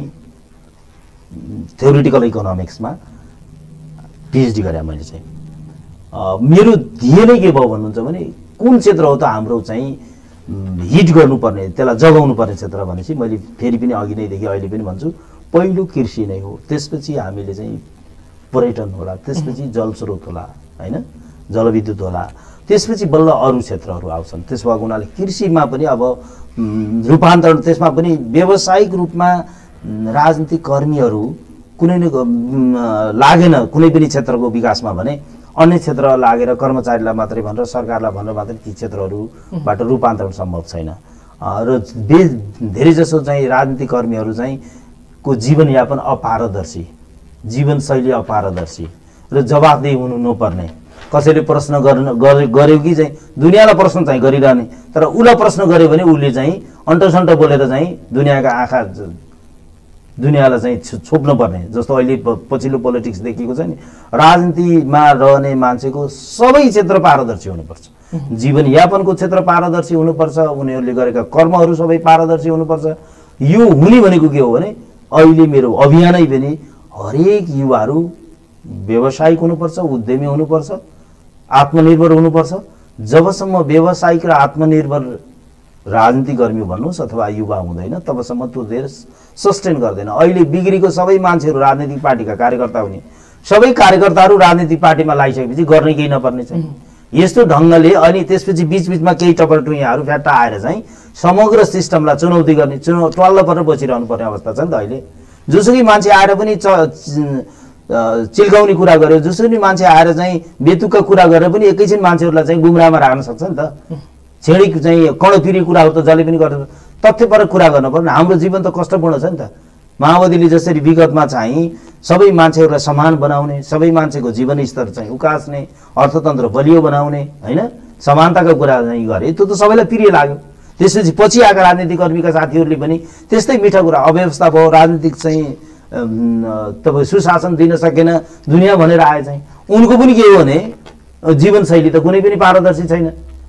थ्योरिटिकल इकोनोमिक्समा पिएचडी गरे मैले चाहिँ। मेरो ध्येय नै के भयो भन्नुहुन्छ भने कुन क्षेत्र हो त हाम्रो चाहिँ हिट गर्नुपर्ने, त्यसलाई जगाउनु पर्ने क्षेत्र भनेपछि मैले फेरि पनि अघि नैदेखि अहिले पनि भन्छु पहिलो कृषि नै हो, त्यसपछि हामीले चाहिँ पर्यटन होला, त्यसपछि जलस्रोत होला हैन, जलविद्युत होला, त्यसपछि बल्ल अरू क्षेत्रहरू आउँछन्। त्यस भएको हुनाले कृषिमा पनि अब रूपान्तरण, त्यसमा पनि व्यावसायिक रूपमा राजनीतिक कर्मीहरू कुनै लागेन कुनै पनि क्षेत्रको विकासमा भने अन्य क्षेत्र लागेर कर्मचारीलाई मात्रै भनेर सरकारलाई भनेर मात्रै ती क्षेत्रहरूबाट रूपान्तरण सम्भव छैन। र धेरैजसो चाहिँ राजनीतिक कर्मीहरू चाहिँ को जीवनयापन अपारदर्शी, जीवनशैली अपारदर्शी र जवाफदेही हुनु नपर्ने, कसैले प्रश्न गर्यो कि चाहिँ दुनियाँलाई प्रश्न चाहिँ गरिरहने, तर उसलाई प्रश्न गर्यो भने उसले चाहिँ अन्टसन्ट बोलेर चाहिँ दुनियाँका आँखा दुनियाँलाई चाहिँ छोप्नु पर्ने। जस्तो अहिले पछिल्लो पोलिटिक्स देखिएको छ नि, राजनीतिमा रहने मान्छेको सबै क्षेत्र पारदर्शी हुनुपर्छ, जीवनयापनको क्षेत्र पारदर्शी हुनुपर्छ, उनीहरूले गरेका कर्महरू सबै पारदर्शी हुनुपर्छ। यो हुने भनेको के हो भने अहिले मेरो अभियानै पनि हरेक युवाहरू व्यावसायिक हुनुपर्छ, उद्यमी हुनुपर्छ, आत्मनिर्भर हुनुपर्छ। जबसम्म व्यावसायिक र आत्मनिर्भर राजनीतिक कर्मी भन्नुहोस् अथवा युवा हुँदैन तबसम्म त्यो देश सस्टेन गर्दैन। अहिले बिग्रीको सबै मान्छेहरू राजनीतिक पार्टीका कार्यकर्ता हुने, सबै कार्यकर्ताहरू राजनीतिक पार्टीमा लागिसकेपछि गर्ने केही नपर्ने चाहिँ यस्तो ढङ्गले अनि त्यसपछि बिचबिचमा केही टपरटुइयाहरू फ्याट्टा आएर चाहिँ समग्र सिस्टमलाई चुनौती गर्ने, टल्ल परेर बसिरहनु पर्ने अवस्था छ नि त अहिले। जोसुकै मान्छे आएर पनि चिल्काउने कुरा गर्यो, जोसुकै मान्छे आएर चाहिँ बेतुका कुरा गरेर पनि एकैछिन मान्छेहरूलाई चाहिँ गुमराहमा राख्न सक्छ नि त। छेडी चाहिँ कणपिरी कुराहरू त जसले पनि गर्छ, तथ्यपरक कुरा गर्नु पर्ने। हाम्रो जीवन त कष्टपूर्ण छ नि त। माओवादीले जसरी विगतमा चाहिँ सबै मान्छेहरूलाई समान बनाउने, सबै मान्छेको जीवन स्तर चाहिँ उकास्ने, अर्थतन्त्र बलियो बनाउने हैन, समानताको कुरा चाहिँ गरे, त्यो त सबैलाई प्रिय लाग्यो। त्यसपछि पछि आएका राजनीतिक कर्मीका साथीहरूले पनि त्यस्तै मिठा कुरा, अव्यवस्था भयो, राजनीतिक चाहिँ तपाईँ सुशासन दिन सकेन दुनियाँ भनेर आए चाहिँ उनको पनि के हो भने जीवनशैली त कुनै पनि पारदर्शी छैन।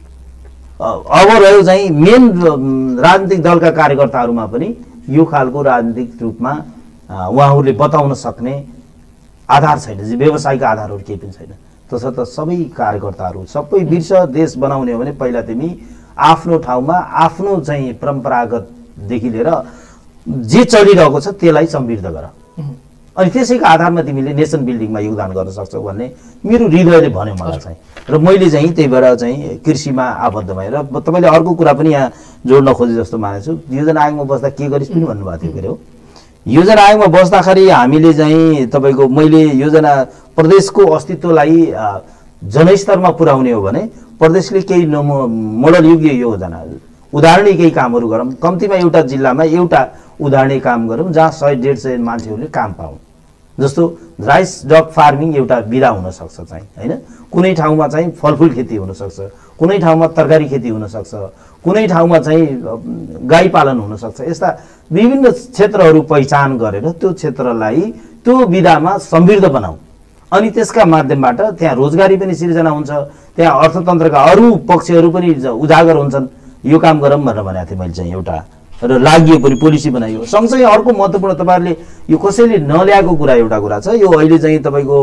अब रह्यो चाहिँ मेन राजनीतिक दलका कार्यकर्ताहरूमा पनि यो खालको राजनीतिक रूपमा उहाँहरूले बताउन सक्ने आधार छैन, व्यवसायिक आधारहरू केही पनि छैन। तसर्थ सबै कार्यकर्ताहरू सबै बिर्स देश बनाउने हो भने पहिला तिमी आफ्नो ठाउँमा आफ्नो चाहिँ परम्परागतदेखि लिएर जे चलिरहेको छ त्यसलाई समृद्ध गर, अनि त्यसैको आधारमा तिमीले नेसन बिल्डिङमा योगदान गर्न सक्छौ भन्ने मेरो हृदयले भन्यो मलाई चाहिँ। र मैले चाहिँ त्यही भएर चाहिँ कृषिमा आबद्ध भएँ। र तपाईँले अर्को कुरा पनि यहाँ जोड्न खोजे जस्तो मानेछु, योजना आयोगमा बस्दा के गरिस् पनि भन्नुभएको थियो के अरे हो। योजना आयोगमा बस्दाखेरि हामीले चाहिँ तपाईँको मैले योजना प्रदेशको अस्तित्वलाई जनस्तरमा पुर्याउने हो भने प्रदेशले केही मोडल युगीय योजना उदाहरणीय केही कामहरू गरौँ, कम्तीमा एउटा जिल्लामा एउटा उदाहरणीय काम गरौँ जहाँ 100-150 मान्छेहरूले काम पाउन्। जस्तो राइस डक फार्मिङ एउटा विधा हुनसक्छ चाहिँ होइन, कुनै ठाउँमा चाहिँ फलफुल खेती हुनसक्छ, कुनै ठाउँमा तरकारी खेती हुनसक्छ, कुनै ठाउँमा चाहिँ गाई पालन हुनसक्छ। यस्ता विभिन्न क्षेत्रहरू पहिचान गरेर त्यो क्षेत्रलाई त्यो विधामा समृद्ध बनाऊ, अनि त्यसका माध्यमबाट त्यहाँ रोजगारी पनि सिर्जना हुन्छ, त्यहाँ अर्थतन्त्रका अरू पक्षहरू पनि उजागर हुन्छन्। यो काम गरौँ भनेर भनेको थिएँ मैले चाहिँ एउटा, र लागि पनि पोलिसी बनाइयो। सँगसँगै अर्को महत्त्वपूर्ण तपाईँहरूले यो कसैले नल्याएको कुरा एउटा कुरा छ, यो अहिले चाहिँ तपाईँको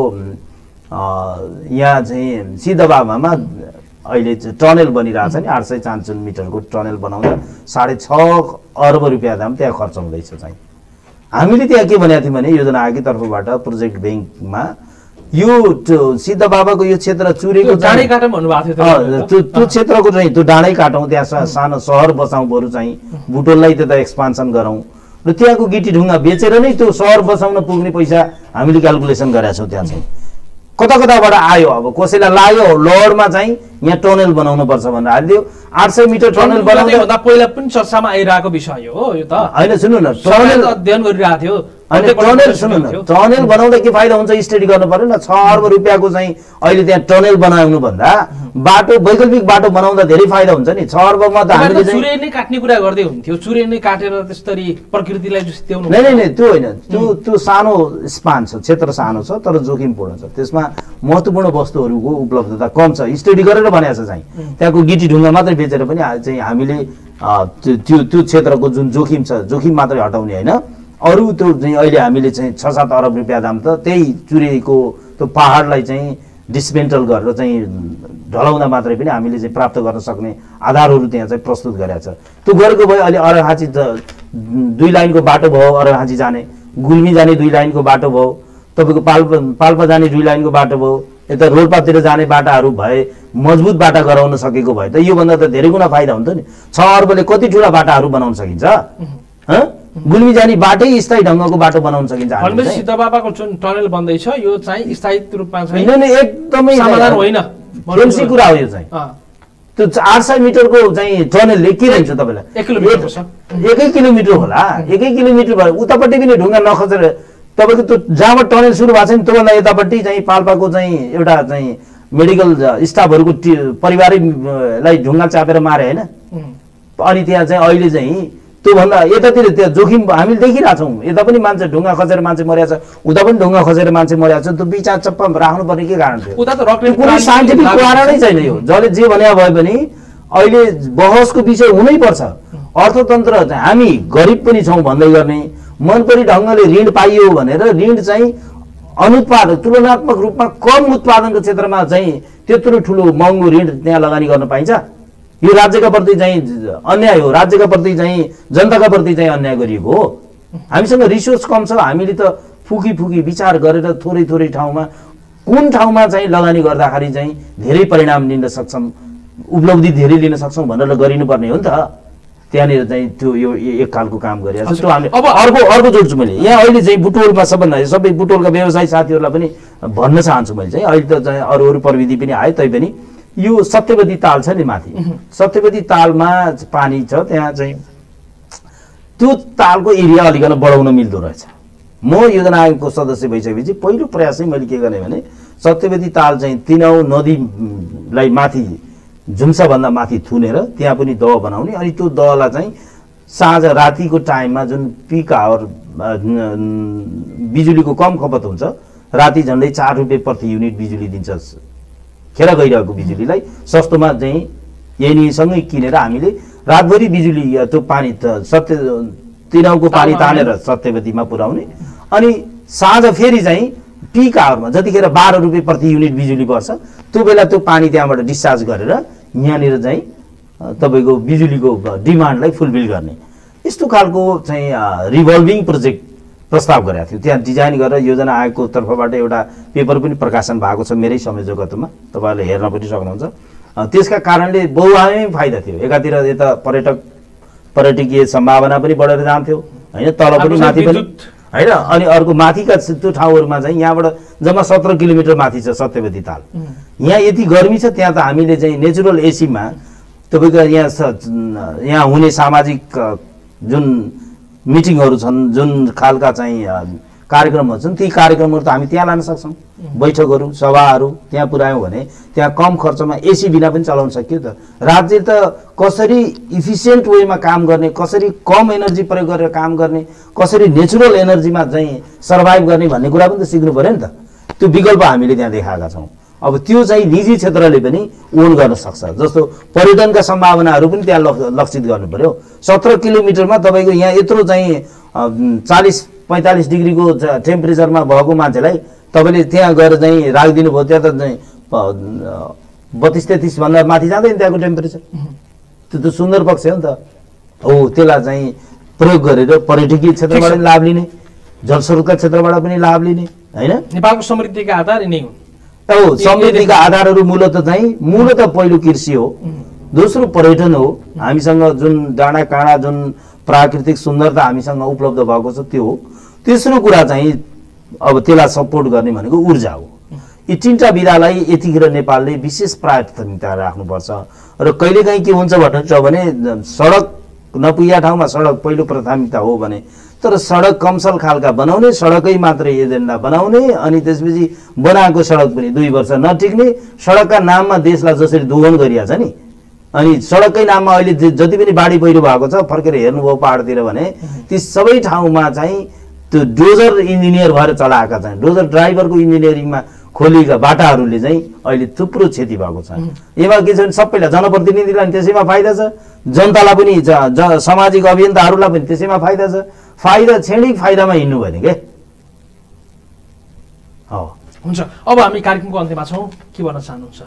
यहाँ चाहिँ सिद्धबाबामा अहिले टनल बनिरहेछ नि, 800 मिटरको टनल बनाउँदा 6.5 अर्ब रुपियाँ दाम त्यहाँ खर्च हुँदैछ चाहिँ। हामीले त्यहाँ के भनेको थियौँ भने योजना आयोगकै तर्फबाट प्रोजेक्ट ब्याङ्कमा यो सिद्ध बाबाको यो क्षेत्र चुरेको डाँडै काटौँ भन्नुभएको थियो त्यो क्षेत्रको चाहिँ त्यो डाँडै काटौँ, त्यहाँ सानो सहर बसाउँ, बरु चाहिँ बुटोललाई त्यता एक्सपान्सन गरौँ र त्यहाँको गिटी ढुङ्गा बेचेर नै त्यो सहर बसाउन पुग्ने पैसा हामीले क्यालकुलेसन गरेका छौँ। त्यहाँ चाहिँ कता कताबाट आयो, अब कसैलाई लाग्यो लहरमा चाहिँ यहाँ टनल बनाउनु पर्छ भनेर हालिदियो। 800 मिटर टनल बनाउँदा पहिला पनि चर्चामा आइरहेको विषय हो यो त होइन। सुन्नु न, टनल अध्ययन गरिरहेको थियो। टनल सुन्नु न, टनल बनाउँदा के फाइदा हुन्छ स्टडी गर्नु पर्यो न। 6 अर्ब रुपियाँको चाहिँ अहिले त्यहाँ टनल बनाउनु भन्दा बाटो वैकल्पिक बाटो बनाउँदा धेरै फाइदा हुन्छ नि। 6 अर्बमा त हामीले चुरे नै काट्ने कुरा गर्दै हुन्थ्यो, चुरे नै काटेर त्यसरी प्रकृतिलाई जुस्त्याउनु। नै त्यो होइन, त्यो सानो स्पान छ, क्षेत्र सानो छ तर जोखिमपूर्ण छ। त्यसमा महत्त्वपूर्ण वस्तुहरूको उपलब्धता कम छ। स्टडी गरेर भनेको छ चाहिँ त्यहाँको गिटी ढुङ्गा मात्रै बेचेर पनि चाहिँ हामीले त्यो क्षेत्रको जुन जोखिम छ, जोखिम मात्रै हटाउने होइन, अरू त्यो चाहिँ अहिले हामीले चाहिँ 6-7 अरब रुपियाँ दाम त त्यही चुरेको त्यो पहाडलाई चाहिँ डिसमेन्टल गरेर चाहिँ ढलाउँदा मात्रै पनि हामीले चाहिँ प्राप्त गर्न सक्ने आधारहरू त्यहाँ चाहिँ प्रस्तुत गरेका छ। त्यो गरेको भए अहिले अर्घाँची 2 लाइनको बाटो भयो, अर्घाँची जाने, गुल्मी जाने 2 लाइनको बाटो भयो, तपाईँको पाल्पा जाने 2 लाइनको बाटो भयो, यता रोल्पातिर जाने बाटाहरू भए, मजबुत बाटा गराउन सकेको भए त योभन्दा त धेरै गुणा फाइदा हुन्छ नि। 6 अर्बले कति ठुला बाटाहरू बनाउन सकिन्छ? गुल्मी जाने बाटै स्थायी ढङ्गको बाटो बनाउन सकिन्छ। सिद्ध बाबाको जुन टनल बन्दैछ यो चाहिँ स्थायी रूपमा चाहिँ एकदमै समाधान होइन, एमसी कुरा हो यो चाहिँ। त्यो 800 मिटरको चाहिँ टनलले के दिन्छ तपाईँलाई? 1 किलोमिटर छ, 1 किलोमिटर होला। 1 किलोमिटर भयो उतापट्टि पनि ढुङ्गा नखसेर तपाईँको त्यो जहाँबाट टनल सुरु भएको छ नि त्योभन्दा यतापट्टि चाहिँ पाल्पाको चाहिँ एउटा चाहिँ मेडिकल स्टाफहरूको परिवारैलाई ढुङ्गा चापेर मारे होइन। अनि त्यहाँ चाहिँ अहिले चाहिँ त्योभन्दा यतातिर त्यहाँ जोखिम हामीले देखिरहेको छौँ। यता पनि मान्छे ढुङ्गा खसेर मान्छे मरेको छ, उता पनि ढुङ्गा खसेर मान्छे मरेको छ। त्यो बिचा चप्पा राख्नुपर्ने के कारण थियो? कुनै साइन्टिफिक कारणै छैन यो। जसले जे भने भए पनि अहिले बहसको विषय हुनैपर्छ। अर्थतन्त्र हामी गरिब पनि छौँ भन्दै गर्ने, मनपरी ढङ्गले ऋण पाइयो भनेर ऋण चाहिँ अनुत्पादक तुलनात्मक रूपमा कम उत्पादनको क्षेत्रमा चाहिँ त्यत्रो ठुलो महँगो ऋण त्यहाँ लगानी गर्न पाइन्छ? यो राज्यका प्रति चाहिँ अन्याय हो, राज्यका प्रति चाहिँ जनताका प्रति चाहिँ अन्याय गरिएको हो। हामीसँग रिसोर्स कम छ, हामीले त फुकी विचार गरेर थोरै ठाउँमा कुन ठाउँमा चाहिँ लगानी गर्दाखेरि चाहिँ धेरै परिणाम लिन सक्छौँ, उपलब्धि धेरै लिन सक्छौँ भनेर गरिनुपर्ने हो नि त। त्यहाँनिर चाहिँ त्यो यो एक खालको काम गरिरहेको छ। त्यो हामीले अब अर्को जोड्छु मैले यहाँ अहिले चाहिँ बुटोलमा सबभन्दा सबै बुटोलका व्यवसायी साथीहरूलाई पनि भन्न चाहन्छु मैले चाहिँ अहिले त चाहिँ अरू प्रविधि पनि आयो तैपनि यो सत्यवती ताल छ नि माथि, सत्यवती तालमा पानी छ, त्यहाँ चाहिँ त्यो तालको एरिया अलिकन बढाउन मिल्दो रहेछ। म योजना आयोगको सदस्य भइसकेपछि पहिलो प्रयास चाहिँ मैले के गर्ने भने सत्यवती ताल चाहिँ तिनौ नदीलाई माथि झुम्साभन्दा माथि थुनेर त्यहाँ पनि दह बनाउने, अनि त्यो दहलाई चाहिँ साँझ रातिको टाइममा जुन पिक आवर बिजुलीको कम खपत हुन्छ, राति झन्डै 4 रुपियाँ प्रति युनिट बिजुली दिन्छ, खेर गइरहेको बिजुलीलाई सस्तोमा चाहिँ यहीँसँगै किनेर हामीले रातभरि बिजुली त्यो पानी तिनौको पानी तानेर सत्यवतीमा पुर्याउने। अनि साँझ फेरि चाहिँ पिक आवरमा जतिखेर 12 रुपियाँ प्रति युनिट बिजुली पर्छ त्यो बेला त्यो पानी त्यहाँबाट डिस्चार्ज गरेर यहाँनिर चाहिँ तपाईँको बिजुलीको डिमान्डलाई फुलफिल गर्ने, यस्तो खालको चाहिँ रिभल्भिङ प्रोजेक्ट प्रस्ताव गरेको थियो। त्यहाँ डिजाइन गरेर योजना आयोगको तर्फबाट एउटा पेपर पनि प्रकाशन भएको छ मेरै संयोजकत्वमा, तपाईँहरूले हेर्न पनि सक्नुहुन्छ। त्यसका कारणले बहुआयामी फाइदा थियो। एकातिर यता पर्यटकीय सम्भावना पनि बढेर जान्थ्यो होइन, तल पनि माथि पनि होइन। अनि अर्को माथिका त्यो ठाउँहरूमा चाहिँ यहाँबाट जम्मा 17 किलोमिटर माथि छ सत्यवती ताल। यहाँ यति गर्मी छ, त्यहाँ त हामीले चाहिँ नेचुरल एसीमा तपाईँको यहाँ हुने सामाजिक जुन मिटिङहरू छन्, जुन खालका चाहिँ कार्यक्रमहरू छन्, ती कार्यक्रमहरू त हामी त्यहाँ लान सक्छौँ। बैठकहरू सभाहरू त्यहाँ पुर्यायौँ भने त्यहाँ कम खर्चमा एसी बिना पनि चलाउन सकियो त। राज्य त कसरी इफिसियन्ट वेमा काम गर्ने, कसरी कम एनर्जी प्रयोग गरेर काम गर्ने, कसरी नेचुरल एनर्जीमा चाहिँ सर्भाइभ गर्ने भन्ने कुरा पनि त सिक्नु पऱ्यो नि त। त्यो विकल्प हामीले त्यहाँ देखाएका छौँ। अब त्यो चाहिँ निजी क्षेत्रले पनि ओन गर्न सक्छ। जस्तो पर्यटनका सम्भावनाहरू पनि त्यहाँ लक्षित गर्नु पर्यो। 17 किलोमिटरमा तपाईँको यहाँ यत्रो चाहिँ 40-45 डिग्रीको टेम्परेचरमा भएको मान्छेलाई तपाईँले त्यहाँ गएर चाहिँ राखिदिनु भयो, त्यहाँ त चाहिँ 32-33 भन्दा माथि जाँदैन त्यहाँको टेम्परेचर। त्यो त सुन्दर पक्ष हो नि त। हो त्यसलाई चाहिँ प्रयोग गरेर पर्यटकीय क्षेत्रबाट पनि लाभ लिने, जलस्रोतका क्षेत्रबाट पनि लाभ लिने, हैन? नेपालको समृद्धिका आधार यिनै हुन्। समृद्धिका आधारहरू मूलत पहिलो कृषि हो, दोस्रो पर्यटन हो। हामीसँग जुन डाँडा काँडा जुन प्राकृतिक सुन्दरता हामीसँग उपलब्ध भएको छ त्यो हो। तेस्रो कुरा चाहिँ अब त्यसलाई सपोर्ट गर्ने भनेको ऊर्जा हो। यी तीनटा विधालाई यतिखेर नेपालले विशेष प्राथमिकता राख्नुपर्छ। र कहिलेकाहीँ के हुन्छ भने सडक नपुगेका ठाउँमा सडक पहिलो प्राथमिकता हो भने, तर सडक कमसल खालका बनाउने, सडकै मात्रै एजेन्डा बनाउने, अनि त्यसपछि बनाएको सडक पनि 2 वर्ष नटिक्ने, सडकका नाममा देशलाई जसरी दोहन गरिएको छ नि, अनि सडककै नाममा अहिले जति पनि बाढी पहिरो भएको छ फर्केर हेर्नुभयो पहाडतिर भने ती सबै ठाउँमा चाहिँ त्यो डोजर इन्जिनियर भएर चलाएका छन्। डोजर ड्राइभरको इन्जिनियरिङमा खोलिएका बाटाहरूले चाहिँ अहिले थुप्रो क्षति भएको छ। यसमा के छ भने सबैलाई, जनप्रतिनिधिलाई त्यसैमा फाइदा छ, जनतालाई पनि, सामाजिक अभियन्ताहरूलाई पनि त्यसैमा फाइदा छ। फाइदा क्षणिक फाइदामा हिँड्नु भने के हुन्छ। अब हामी कार्यक्रमको अन्त्यमा छौँ, के भन्न चाहनुहुन्छ?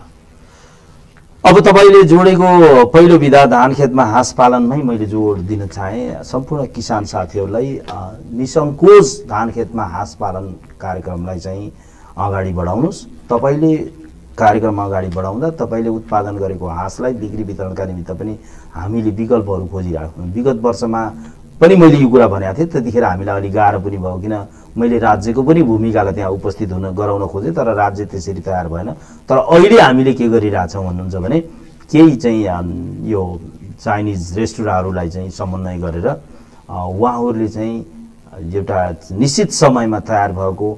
अब तपाईँले जोडेको पहिलो विधा धान खेतमा हाँस पालनमै मैले जोड दिन चाहेँ। सम्पूर्ण किसान साथीहरूलाई निसङ्कोच धान खेतमा हाँस पालन कार्यक्रमलाई चाहिँ अगाडि बढाउनुहोस्। तपाईँले कार्यक्रम अगाडि बढाउँदा तपाईँले उत्पादन गरेको हाँसलाई बिक्री वितरणका निमित्त पनि हामीले विकल्पहरू खोजिराख्नु। विगत वर्षमा पनि मैले यो कुरा भनेको थिएँ, त्यतिखेर हामीलाई अलिक गाह्रो पनि भयो, किन मैले राज्यको पनि भूमिकालाई त्यहाँ उपस्थित गराउन खोजेँ, तर राज्य त्यसरी तयार भएन। तर अहिले हामीले के गरिरहेछौँ भन्नुहुन्छ भने केही चाहिँ यो चाइनिज रेस्टुराँहरूलाई चाहिँ समन्वय गरेर उहाँहरूले चाहिँ एउटा निश्चित समयमा तयार भएको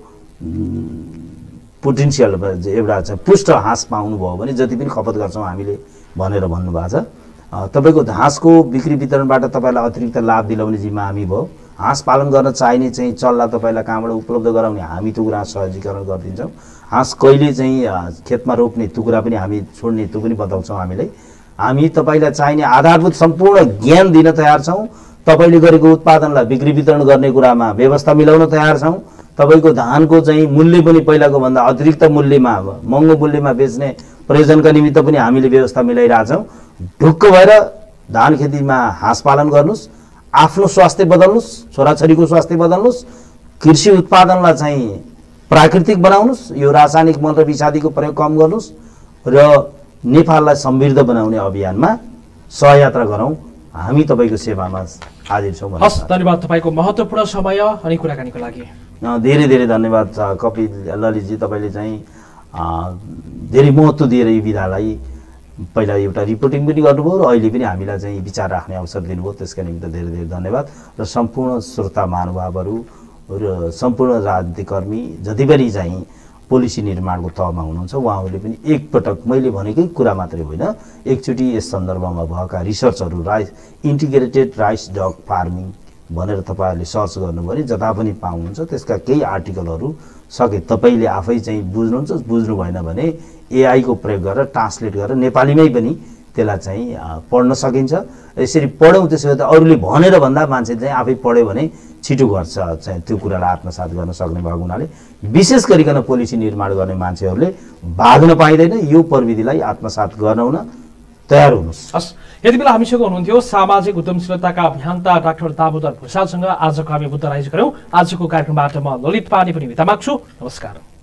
पोटेन्सियल एउटा चाहिँ पुष्ट हाँस पाउनुभयो भने जति पनि खपत गर्छौँ हामीले भनेर भन्नुभएको छ। तपाईँको हाँसको बिक्री वितरणबाट तपाईँलाई अतिरिक्त लाभ दिलाउने जिम्मा हामी भयो। हाँस पालन गर्न चाहिने चाहिँ चल्ला तपाईँलाई कहाँबाट उपलब्ध गराउने हामी त्यो कुरा सहजीकरण गरिदिन्छौँ। हाँस कहिले चाहिँ खेतमा रोप्ने त्यो कुरा पनि हामी छोड्ने त्यो पनि बताउँछौँ हामीले। हामी तपाईँलाई चाहिने आधारभूत सम्पूर्ण ज्ञान दिन तयार छौँ। तपाईँले गरेको उत्पादनलाई बिक्री वितरण गर्ने कुरामा व्यवस्था मिलाउन तयार छौँ। तपाईँको धानको चाहिँ मूल्य पनि पहिलाको भन्दा अतिरिक्त मूल्यमा, महँगो मूल्यमा बेच्ने प्रयोजनका निमित्त पनि हामीले व्यवस्था मिलाइरहेछौँ। ढुक्क भएर धान खेतीमा हाँस पालन गर्नुहोस्, आफ्नो स्वास्थ्य बदल्नुहोस्, छोराछोरीको स्वास्थ्य बदल्नुहोस्, कृषि उत्पादनलाई चाहिँ प्राकृतिक बनाउनुहोस्, यो रासायनिक मल र विषादीको प्रयोग कम गर्नुहोस् र नेपाललाई समृद्ध बनाउने अभियानमा सहयात्रा गरौँ। हामी तपाईँको सेवामा हाजिर छौँ। हस्, धन्यवाद तपाईँको महत्त्वपूर्ण समय अनि कुराकानीको लागि। धेरै धेरै धन्यवाद कपिल ललितजी। तपाईँले चाहिँ धेरै महत्त्व दिएर यो विधालाई पहिला एउटा रिपोर्टिङ पनि गर्नुभयो र अहिले पनि हामीलाई चाहिँ विचार राख्ने अवसर दिनुभयो, त्यसका निमित्त धेरै धेरै धन्यवाद। र सम्पूर्ण श्रोता महानुभावहरू र सम्पूर्ण राजनीतिक कर्मी जति पनि चाहिँ पोलिसी निर्माणको तहमा हुनुहुन्छ उहाँहरूले पनि एकपटक मैले भनेकै कुरा मात्रै होइन, एकचोटि यस सन्दर्भमा भएका रिसर्चहरू, इन्टिग्रेटेड राइस डग फार्मिङ भनेर तपाईँहरूले सर्च गर्नुभयो भने जता पनि पाउनुहुन्छ। त्यसका केही आर्टिकलहरू सके तपाईँले आफै चाहिँ बुझ्नुहुन्छ, बुझ्नु भएन भने एआईको प्रयोग गरेर ट्रान्सलेट गरेर नेपालीमै पनि त्यसलाई चाहिँ पढ्न सकिन्छ। यसरी पढौँ, त्यसो भए त अरूले भनेर भन्दा मान्छे चाहिँ आफै पढ्यो भने छिटो गर्छ चाहिँ त्यो कुरालाई आत्मसात गर्न सक्ने भएको हुनाले विशेष गरिकन पोलिसी निर्माण गर्ने मान्छेहरूले भाग्न पाइँदैन। यो प्रविधिलाई आत्मसात गर्न तयार हुनुहोस्। हस्, यति बेला हामीसँग हुनुहुन्थ्यो सामाजिक उद्यमशीलताका अभियन्ता डाक्टर दामोदर भुषालसँग आजको हामी बुद्धराइज गऱ्यौँ। आजको कार्यक्रमबाट म ललित पाण्डे पनि बिदा माग्छु। नमस्कार।